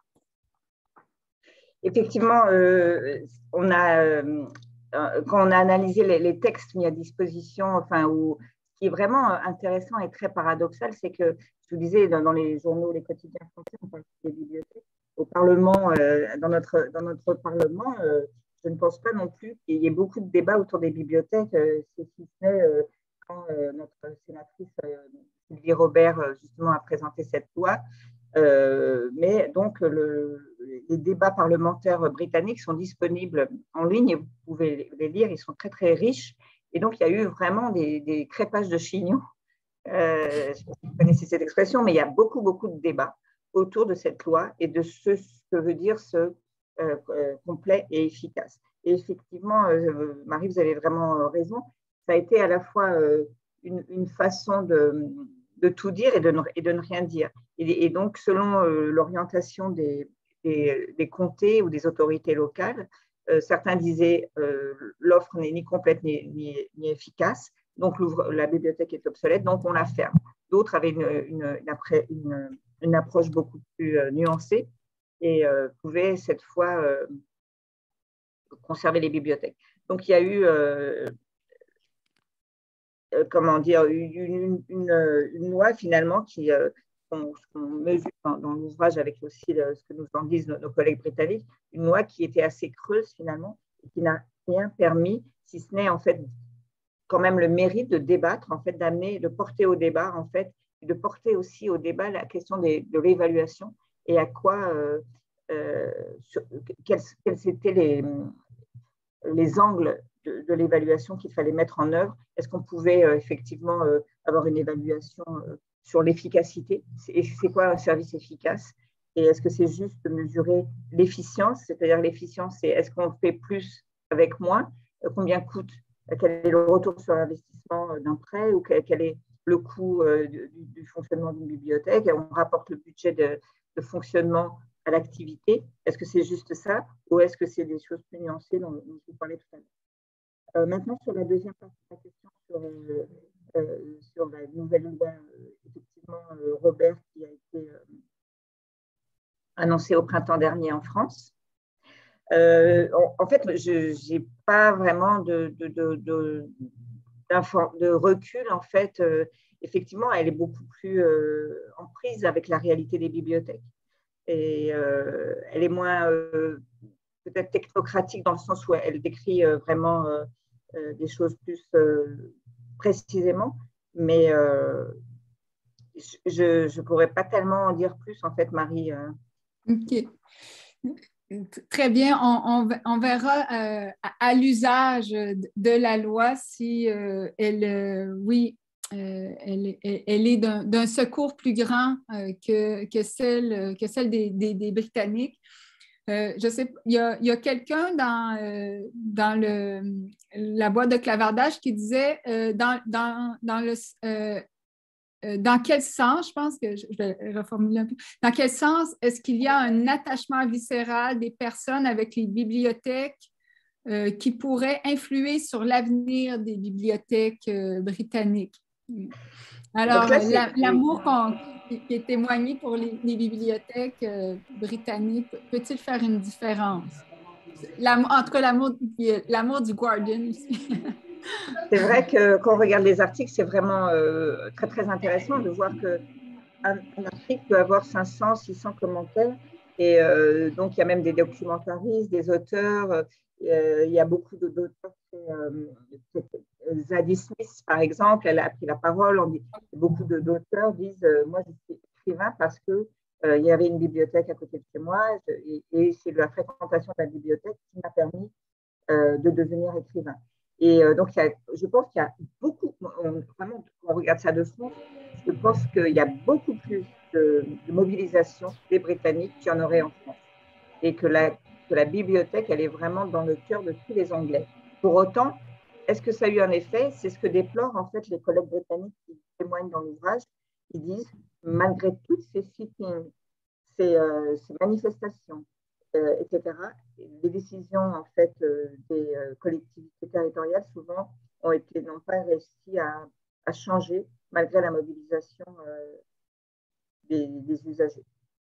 Effectivement, euh, on a, euh, quand on a analysé les, les textes mis à disposition, enfin, où, ce qui est vraiment intéressant et très paradoxal, c'est que, je vous disais, dans, dans les journaux, les quotidiens français, on parle des bibliothèques. Au Parlement, euh, dans, notre, dans notre Parlement, euh, je ne pense pas non plus qu'il y ait beaucoup de débats autour des bibliothèques, euh, si ce n'est euh, quand euh, notre sénatrice euh, Sylvie Robert, justement, a présenté cette loi. Euh, mais donc, le, les débats parlementaires britanniques sont disponibles en ligne et vous pouvez les lire, ils sont très, très riches. Et donc, il y a eu vraiment des, des crépages de chignons. Euh, je ne sais pas si vous connaissez cette expression, mais il y a beaucoup, beaucoup de débats autour de cette loi et de ce, ce que veut dire ce euh, complet et efficace. Et effectivement, euh, Marie, vous avez vraiment raison. Ça a été à la fois euh, une, une façon de, de tout dire et de ne, et de ne rien dire. Et, et donc, selon euh, l'orientation des, des, des comtés ou des autorités locales, euh, certains disaient euh, l'offre n'est ni complète ni, ni, ni efficace, donc la bibliothèque est obsolète, donc on la ferme. D'autres avaient une, une, une, une approche beaucoup plus euh, nuancée et euh, pouvaient cette fois euh, conserver les bibliothèques. Donc il y a eu, euh, euh, comment dire, une, une, une loi finalement qui, euh, qu'on, qu'on mesure dans, dans l'ouvrage avec aussi le, ce que nous en disent nos, nos collègues britanniques, une loi qui était assez creuse finalement et qui n'a rien permis, si ce n'est en fait quand même le mérite de débattre, en fait, d'amener, de porter au débat, en fait, et de porter aussi au débat la question des, de l'évaluation et à quoi, euh, euh, sur, quels, quels étaient les, les angles de, de l'évaluation qu'il fallait mettre en œuvre. Est-ce qu'on pouvait euh, effectivement euh, avoir une évaluation euh, sur l'efficacité. C'est, c'est quoi un service efficace? Et est-ce que c'est juste de mesurer l'efficience? C'est-à-dire l'efficience, c'est est-ce qu'on fait plus avec moins? Combien coûte? Quel est le retour sur l'investissement d'un prêt? Ou quel, quel est le coût du, du fonctionnement d'une bibliothèque? Et on rapporte le budget de, de fonctionnement à l'activité. Est-ce que c'est juste ça? Ou est-ce que c'est des choses plus nuancées dont, dont je vous parlais tout à l'heure? Euh, maintenant, sur la deuxième partie de la question, sur, euh, euh, sur la nouvelle loi, euh, effectivement, euh, Robert, qui a été euh, annoncée au printemps dernier en France. Euh, en, en fait, je n'ai pas vraiment de, de, de, de, de recul. En fait, euh, effectivement, elle est beaucoup plus euh, en prise avec la réalité des bibliothèques. Et euh, elle est moins euh, peut-être technocratique dans le sens où elle décrit euh, vraiment euh, euh, des choses plus euh, précisément, mais euh, je ne pourrais pas tellement en dire plus, en fait, Marie. Euh. OK. Très bien. On, on, on verra euh, à, à l'usage de la loi si euh, elle, euh, oui, euh, elle, elle, elle est d'un, d'un secours plus grand euh, que, que celle, que celle des, des, des Britanniques. Euh, je sais, il y a, il y a quelqu'un dans, euh, dans le, la boîte de clavardage qui disait euh, dans, dans, dans le euh, euh, dans quel sens, je pense que je, je vais reformuler un peu, dans quel sens est-ce qu'il y a un attachement viscéral des personnes avec les bibliothèques euh, qui pourrait influer sur l'avenir des bibliothèques euh, britanniques? Alors, là, la, l'amour qu'on, qui, qui est témoigné pour les, les bibliothèques euh, britanniques, peut-il faire une différence? L'amour, en tout cas, l'amour, l'amour du Guardian aussi. C'est vrai que quand on regarde les articles, c'est vraiment euh, très, très intéressant de voir qu'un un article peut avoir cinq cents, six cents commentaires. Et euh, donc, il y a même des documentaristes, des auteurs. Euh, il y a beaucoup d'auteurs. Euh, Zadie Smith, par exemple, elle a pris la parole. On dit, beaucoup d'auteurs disent euh, moi, je suis écrivain parce que euh, il y avait une bibliothèque à côté de chez moi je, et, et c'est la fréquentation de la bibliothèque qui m'a permis euh, de devenir écrivain. Et euh, donc, il y a, je pense qu'il y a beaucoup, on, vraiment, quand on regarde ça de front, je pense qu'il y a beaucoup plus de, de mobilisation des Britanniques qu'il y en aurait en France. Et que la, que la bibliothèque, elle est vraiment dans le cœur de tous les Anglais. Pour autant, est-ce que ça a eu un effet? C'est ce que déplorent en fait les collègues britanniques qui témoignent dans l'ouvrage. Ils disent, malgré toutes ces sittings, ces, euh, ces manifestations, euh, et cetera, les décisions en fait euh, des euh, collectivités territoriales souvent ont été n'ont pas réussi à, à changer malgré la mobilisation euh, des, des usagers.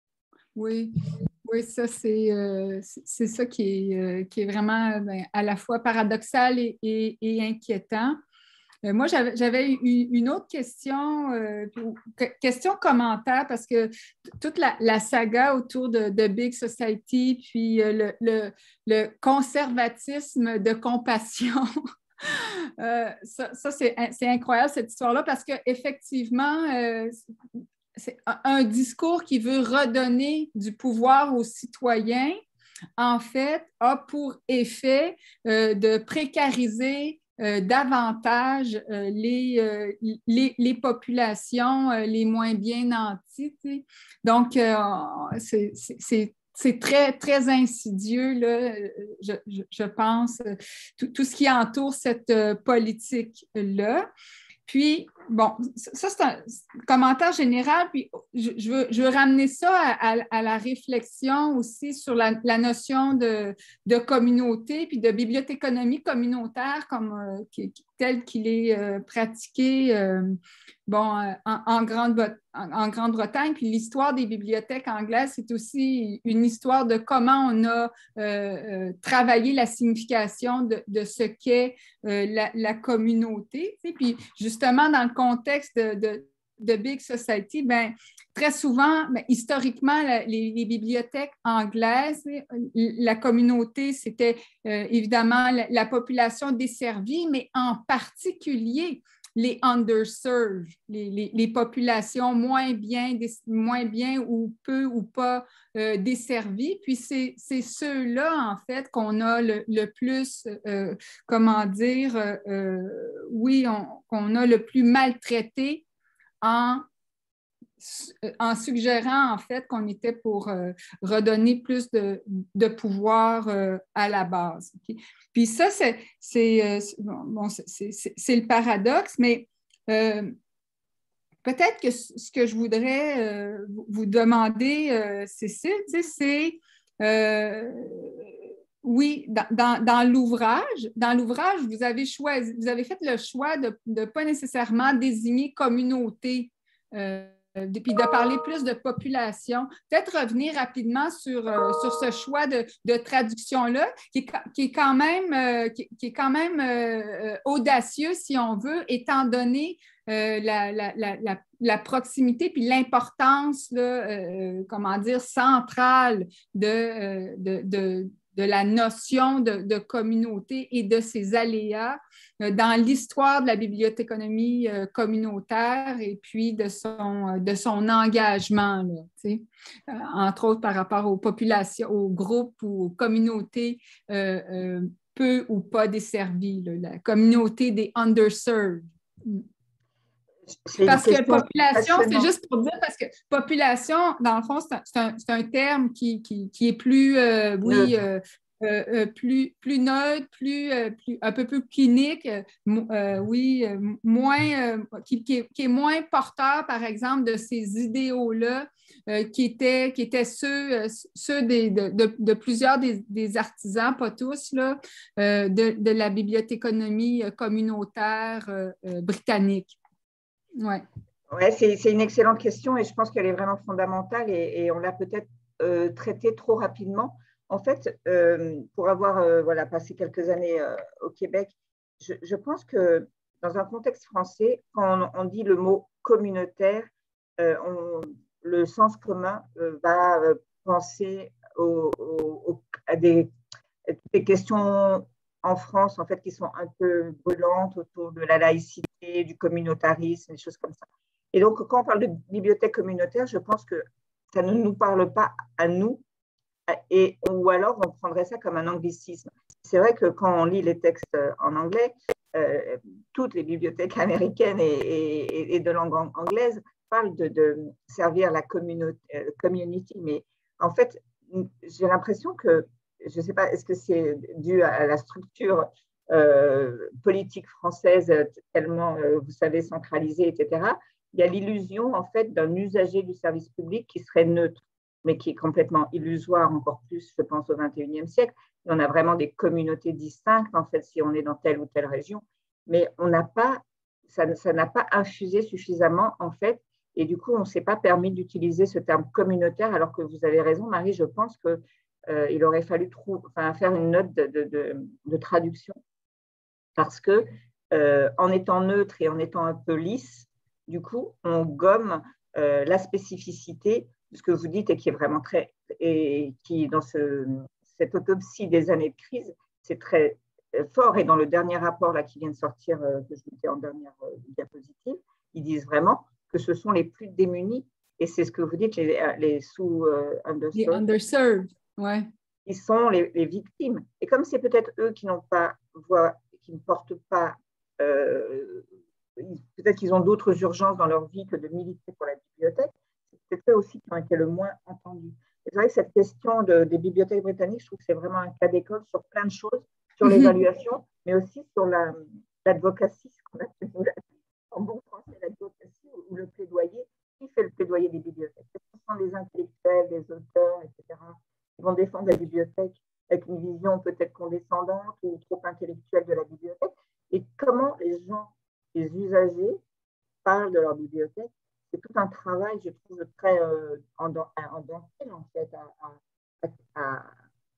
Oui, oui, ça c'est euh, c'est ça qui est, euh, qui est vraiment ben, à la fois paradoxal et, et, et inquiétant. Euh, moi, j'avais, j'avais eu une autre question, euh, question commentaire, parce que toute la, la saga autour de, de Big Society, puis euh, le, le, le conservatisme de compassion. euh, ça, ça c'est, c'est incroyable, cette histoire-là, parce qu'effectivement, euh, c'est un discours qui veut redonner du pouvoir aux citoyens, en fait, a pour effet euh, de précariser euh, davantage euh, les, euh, les, les populations euh, les moins bien nanties. Tu sais. Donc, euh, c'est, c'est, c'est très, très insidieux, là, je, je, je pense, tout, tout ce qui entoure cette euh, politique-là. Puis, bon, ça, c'est un commentaire général, puis je, je, veux, je veux ramener ça à, à, à la réflexion aussi sur la, la notion de, de communauté, puis de bibliothéconomie communautaire comme, euh, qui, tel qu'il est euh, pratiqué euh, bon, euh, en, en, Grande, en, en Grande-Bretagne. Puis l'histoire des bibliothèques anglaises, c'est aussi une histoire de comment on a euh, euh, travaillé la signification de, de ce qu'est euh, la, la communauté. Tu sais. Puis justement, dans le contexte de, de, de Big Society, ben, très souvent, ben, historiquement, la, les, les bibliothèques anglaises, la communauté, c'était euh, évidemment la, la population desservie, mais en particulier les underserved, les, les, les populations moins bien, des, moins bien ou peu ou pas euh, desservies. Puis c'est, c'est ceux-là, en fait, qu'on a le, le plus, euh, comment dire, euh, oui, on, qu'on a le plus maltraité en en suggérant en fait qu'on était pour euh, redonner plus de, de pouvoir euh, à la base. Okay? Puis ça, c'est, c'est, euh, bon, c'est, c'est, c'est le paradoxe, mais euh, peut-être que ce que je voudrais euh, vous demander, euh, Cécile, c'est, euh, oui, dans, dans, dans l'ouvrage, dans l'ouvrage, vous avez choisi, vous avez fait le choix de ne pas nécessairement désigner communauté, euh, puis de parler plus de population. Peut-être revenir rapidement sur, euh, sur ce choix de, de traduction-là, qui est, qui est quand même, euh, qui, qui est quand même euh, audacieux, si on veut, étant donné Euh, la, la, la, la proximité puis l'importance, là, euh, comment dire, centrale de, euh, de, de, de la notion de, de communauté et de ses aléas euh, dans l'histoire de la bibliothéconomie euh, communautaire et puis de son, de son engagement, là, tu sais, euh, entre autres par rapport aux populations, aux groupes ou aux communautés euh, euh, peu ou pas desservies, là, la communauté des underserved. Parce que population, c'est juste pour dire, parce que population, dans le fond, c'est un, c'est un, c'est un terme qui, qui, qui est plus, euh, oui, euh, euh, plus, plus neutre, plus, euh, plus, un peu plus clinique, euh, oui, euh, moins, euh, qui, qui, est, qui est moins porteur, par exemple, de ces idéaux-là, euh, qui, étaient, qui étaient ceux, euh, ceux des, de, de, de plusieurs des, des artisans, pas tous, là, euh, de, de la bibliothéconomie communautaire euh, euh, britannique. Oui, ouais, c'est, c'est une excellente question et je pense qu'elle est vraiment fondamentale et, et on l'a peut-être euh, traitée trop rapidement. En fait, euh, pour avoir euh, voilà, passé quelques années euh, au Québec, je, je pense que dans un contexte français, quand on, on dit le mot communautaire, euh, on, le sens commun euh, va euh, penser au, au, à des, des questions en France, en fait, qui sont un peu brûlantes autour de la laïcité, du communautarisme, des choses comme ça. Et donc, quand on parle de bibliothèque communautaire, je pense que ça ne nous parle pas à nous, et, ou alors on prendrait ça comme un anglicisme. C'est vrai que quand on lit les textes en anglais, euh, toutes les bibliothèques américaines et, et, et de langue anglaise parlent de, de servir la communauté, euh, community, mais en fait, j'ai l'impression que je ne sais pas, est-ce que c'est dû à la structure euh, politique française tellement, euh, vous savez, centralisée, et cetera. Il y a l'illusion, en fait, d'un usager du service public qui serait neutre, mais qui est complètement illusoire, encore plus, je pense, au vingt et unième siècle. Et on a vraiment des communautés distinctes, en fait, si on est dans telle ou telle région. Mais on n'a pas, ça, ça n'a pas infusé suffisamment, en fait, et du coup, on ne s'est pas permis d'utiliser ce terme communautaire, alors que vous avez raison, Marie, je pense que Euh, il aurait fallu trou- enfin, faire une note de, de, de, de traduction parce que euh, en étant neutre et en étant un peu lisse, du coup, on gomme euh, la spécificité de ce que vous dites et qui est vraiment très, et qui dans ce, cette autopsie des années de crise, c'est très fort. Et dans le dernier rapport là qui vient de sortir, euh, que je mettais en dernière euh, diapositive, ils disent vraiment que ce sont les plus démunis. Et c'est ce que vous dites, les, les sous-underserved. Les underserved. Ouais. Ils sont les, les victimes. Et comme c'est peut-être eux qui n'ont pas voix, qui ne portent pas, euh, peut-être qu'ils ont d'autres urgences dans leur vie que de militer pour la bibliothèque, c'est peut-être eux aussi qui ont été le moins entendus. Et c'est vrai que cette question de, des bibliothèques britanniques, je trouve que c'est vraiment un cas d'école sur plein de choses, sur l'évaluation, mais aussi sur la, l'advocacy, ce qu'on appelle en bon français l'advocacy ou le plaidoyer. Qui fait le plaidoyer des bibliothèques? Ce sont les intellectuels, les auteurs, et cetera, qui vont défendre la bibliothèque avec une vision peut-être condescendante ou trop intellectuelle de la bibliothèque. Et comment les gens, les usagers, parlent de leur bibliothèque, c'est tout un travail, je trouve, très euh, en, en dentelle, en fait, à, à, à,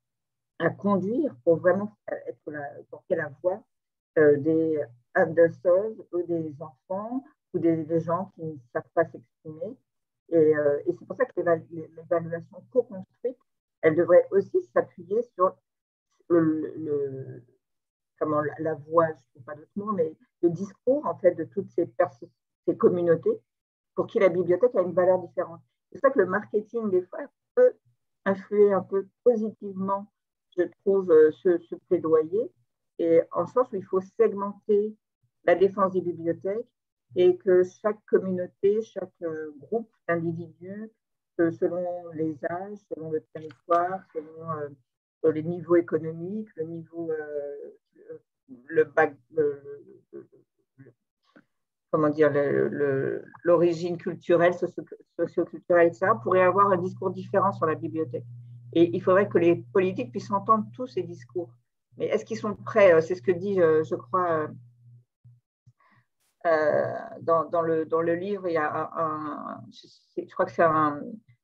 à conduire pour vraiment être la, porter la voix euh, des underserved ou des enfants ou des, des gens qui ne savent pas s'exprimer. Et, euh, et c'est pour ça que l'évaluation co-construite, elle devrait aussi s'appuyer sur le, le, comment, la, la voix, je ne sais pas d'autres mots, mais le discours en fait, de toutes ces, ces communautés pour qui la bibliothèque a une valeur différente. C'est ça que le marketing, des fois, peut influer un peu positivement, je trouve, ce, ce plaidoyer, et en sens où il faut segmenter la défense des bibliothèques et que chaque communauté, chaque euh, groupe d'individus, euh, selon les âges, selon le territoire, selon euh, les niveaux économiques, le niveau, euh, le bac, le, le, le, comment dire, l'origine culturelle, socio-culturelle, et cetera, pourrait avoir un discours différent sur la bibliothèque. Et il faudrait que les politiques puissent entendre tous ces discours. Mais est-ce qu'ils sont prêts? C'est ce que dit, je crois, euh, dans, dans, le, dans le livre, il y a un, un je crois que c'est un,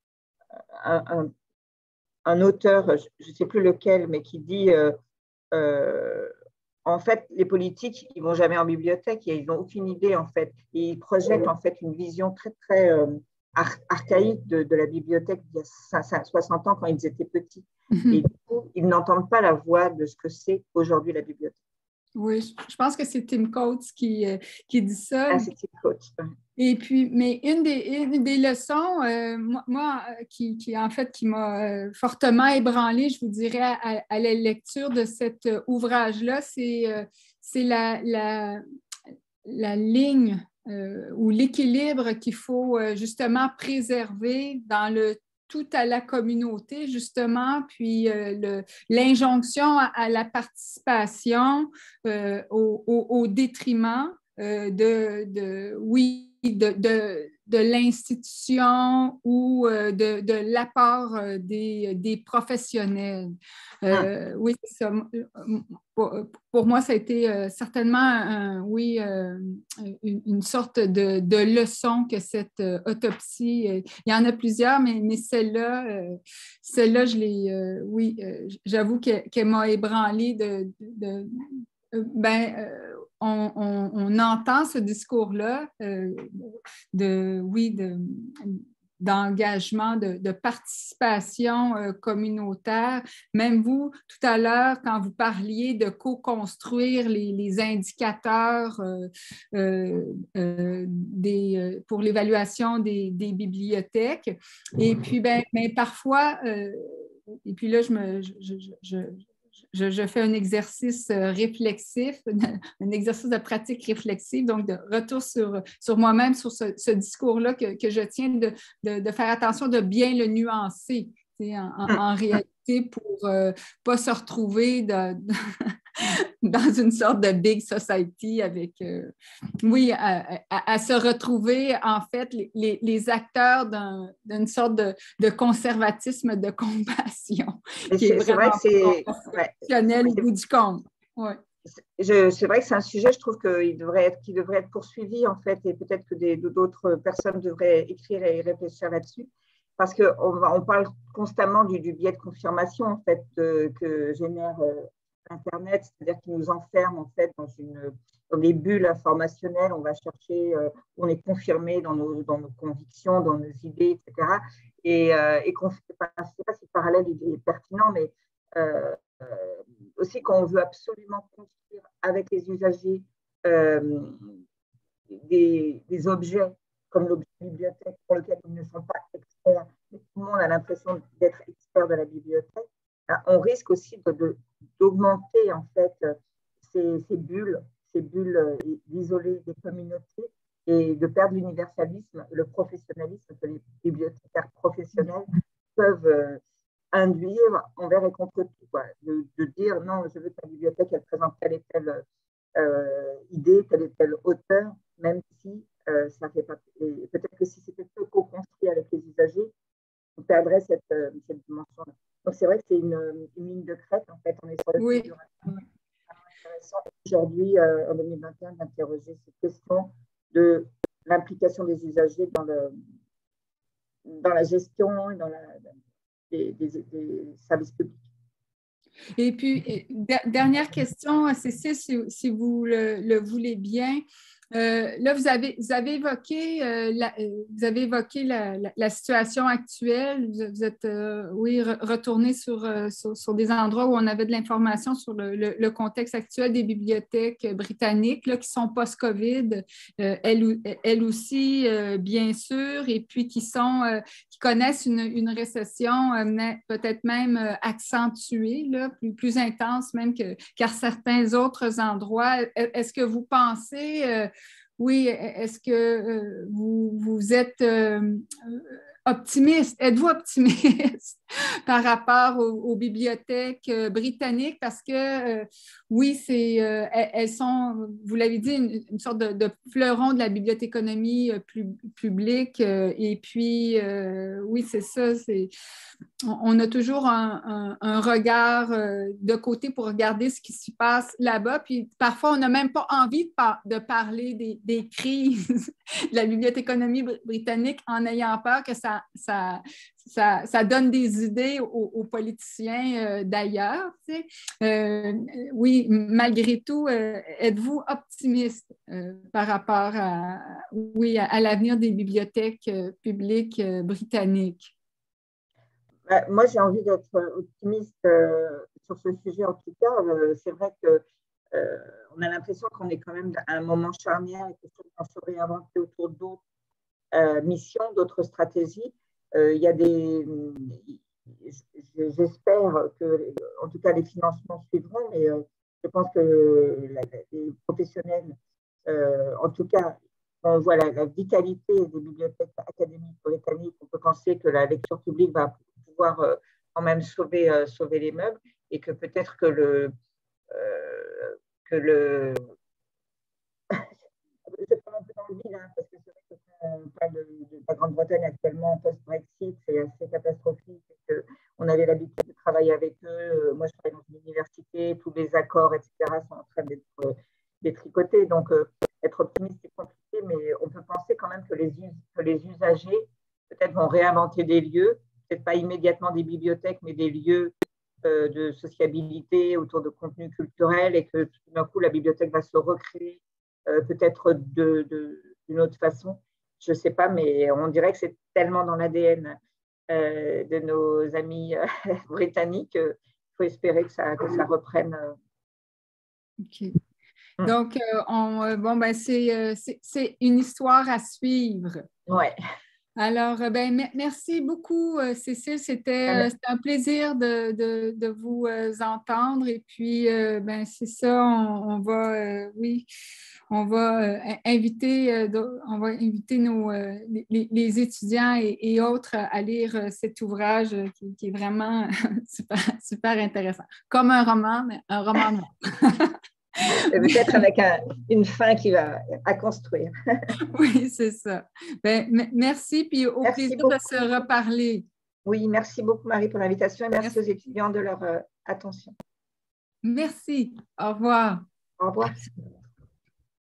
un, un, un auteur, je ne sais plus lequel, mais qui dit, euh, euh, en fait, les politiques, ils ne vont jamais en bibliothèque, ils n'ont aucune idée, en fait. Ils projettent, en fait, une vision très, très euh, ar archaïque de, de la bibliothèque il y a soixante ans, quand ils étaient petits. Mm-hmm. Et du coup, ils n'entendent pas la voix de ce que c'est aujourd'hui la bibliothèque. Oui, je pense que c'est Tim Coates qui, euh, qui dit ça. Ah, c'est Tim Coates. Et puis, mais une des, une des leçons, euh, moi, moi, qui, qui en fait, qui m'a euh, fortement ébranlée, je vous dirais, à, à la lecture de cet euh, ouvrage-là, c'est euh, la, la, la ligne euh, ou l'équilibre qu'il faut euh, justement préserver dans le tout à la communauté, justement, puis euh, l'injonction à, à la participation euh, au, au, au détriment euh, de, de, oui, de, de, de l'institution ou euh, de, de l'apport euh, des, des professionnels. Euh, ah. Oui, c'est ça. Pour, pour moi, ça a été euh, certainement, un, oui, euh, une, une sorte de, de leçon que cette euh, autopsie, euh, il y en a plusieurs, mais, mais celle-là, euh, celle-là, je l'ai, euh, oui, euh, j'avoue qu'elle qu'elle m'a ébranlée de, de, de ben, euh, on, on, on entend ce discours-là euh, de, oui, de, d'engagement, de, de participation euh, communautaire. Même vous, tout à l'heure, quand vous parliez de co-construire les, les indicateurs euh, euh, euh, des, euh, pour l'évaluation des, des bibliothèques. Et puis, ben, ben parfois, euh, et puis là, je me... Je, je, je, Je, je fais un exercice réflexif, un exercice de pratique réflexive, donc de retour sur, sur moi-même, sur ce, ce discours-là que, que je tiens, de, de, de faire attention de bien le nuancer, en, en, en réalité, pour ne euh, pas se retrouver de, de dans une sorte de big society avec, euh, oui, à, à, à se retrouver, en fait, les, les, les acteurs d'une sorte de, de conservatisme, de compassion, Mais qui est, est vraiment c'est professionnel au bout du compte. Ouais. C'est vrai que c'est un sujet, je trouve, qu'il devrait être, qui devrait être poursuivi, en fait, et peut-être que d'autres personnes devraient écrire et réfléchir là-dessus, parce qu'on on parle constamment du, du biais de confirmation, en fait, de, que génère euh, Internet, c'est-à-dire qu'il nous enferme, en fait, dans, une, dans des bulles informationnelles. On va chercher, euh, on est confirmé dans nos, dans nos convictions, dans nos idées, et cetera. Et, euh, et je ne sais pas si le parallèle est pertinent, mais euh, euh, aussi quand on veut absolument construire avec les usagers euh, des, des objets comme l'objet bibliothèque pour lequel ils ne sont pas experts, mais tout le monde a l'impression d'être expert de la bibliothèque, on risque aussi d'augmenter de, en fait ces, ces bulles, ces bulles isolées des communautés et de perdre l'universalisme, le professionnalisme que les bibliothécaires professionnels peuvent euh, induire envers et contre tout, quoi. De, de dire non, je veux que la bibliothèque elle présente telle et telle euh, idée, tel et tel auteur, même si euh, ça fait pas. Peut-être que si c'était peu co-construit avec les usagers, on perdrait cette, euh, cette dimension-là. Donc c'est vrai que c'est une, une ligne de crête, en fait, on est sur le oui. fil intéressant aujourd'hui, euh, en deux mille vingt et un, d'interroger cette question de l'implication des usagers dans, le, dans la gestion et dans la, des, des, des services publics. Et puis, dernière question, Cécile, si, si vous le, le voulez bien. Euh, là, vous avez, vous avez évoqué, euh, la, vous avez évoqué la, la, la situation actuelle. Vous, vous êtes, euh, oui, re, retourné sur, euh, sur, sur des endroits où on avait de l'information sur le, le, le contexte actuel des bibliothèques britanniques là, qui sont post-COVID, euh, elles, elles aussi, euh, bien sûr, et puis qui, sont, euh, qui connaissent une, une récession euh, peut-être même euh, accentuée, là, plus, plus intense même que, qu'à certains autres endroits. Est-ce que vous pensez... Euh, oui, est-ce que euh, vous, vous êtes euh, optimiste? Êtes-vous optimiste par rapport aux, aux bibliothèques euh, britanniques? Parce que, euh, oui, c'est, euh, elles sont, vous l'avez dit, une, une sorte de, de fleuron de la bibliothéconomie euh, pub- publique. Euh, et puis, euh, oui, c'est ça, c'est, on, on a toujours un, un, un regard euh, de côté pour regarder ce qui se passe là-bas. Puis, parfois, on n'a même pas envie de, par, de parler des, des crises de la bibliothéconomie br- britannique en ayant peur que ça, ça, ça, ça donne des idées aux, aux politiciens euh, d'ailleurs. Tu sais. Euh, oui, malgré tout, euh, êtes-vous optimiste euh, par rapport à, oui, à, à l'avenir des bibliothèques euh, publiques euh, britanniques? Bah, moi, j'ai envie d'être optimiste euh, sur ce sujet. En tout cas, euh, c'est vrai que euh, on a l'impression qu'on est quand même à un moment charnière et que on se réinventer autour d'autres euh, missions, d'autres stratégies. Euh, il y a des, j'espère que, en tout cas, les financements suivront, mais euh, je pense que la, les professionnels, euh, en tout cas, on voit la, la vitalité des bibliothèques académiques britanniques. On peut penser que la lecture publique va pouvoir euh, quand même sauver, euh, sauver les meubles et que peut-être que le, euh, que le je prends un peu dans le vide, hein, parce que c'est vrai que quand on parle de, de la Grande-Bretagne actuellement, post-Brexit, c'est assez catastrophique. Que on avait l'habitude de travailler avec eux. Moi, je travaille dans une université, tous les accords, et cetera, sont en train d'être euh, détricotés. Donc, euh, être optimiste, c'est compliqué, mais on peut penser quand même que les, que les usagers, peut-être, vont réinventer des lieux, peut-être pas immédiatement des bibliothèques, mais des lieux euh, de sociabilité autour de contenus culturels et que tout d'un coup, la bibliothèque va se recréer Euh, peut-être de, de, d'une autre façon. Je ne sais pas, mais on dirait que c'est tellement dans l'A D N euh, de nos amis euh, britanniques qu'il faut espérer que ça, que ça reprenne. OK. Donc, euh, on, euh, bon, ben, c'est, euh, c'est, c'est une histoire à suivre. Ouais. Alors, ben, me- merci beaucoup, euh, Cécile. C'était, euh, c'était un plaisir de, de, de vous euh, entendre. Et puis, euh, ben, c'est ça, on, on va, euh, oui, on va euh, inviter, euh, do- on va inviter nos, euh, les, les étudiants et, et autres à lire euh, cet ouvrage euh, qui, qui est vraiment super, super intéressant. Comme un roman, mais un roman noir. Et peut-être avec un, une fin qui va à construire. Oui, c'est ça. Ben, m- merci, puis au Merci plaisir de beaucoup. se reparler. Oui, merci beaucoup, Marie, pour l'invitation et merci, Merci. aux étudiants de leur euh, attention. Merci. Au revoir. Au revoir.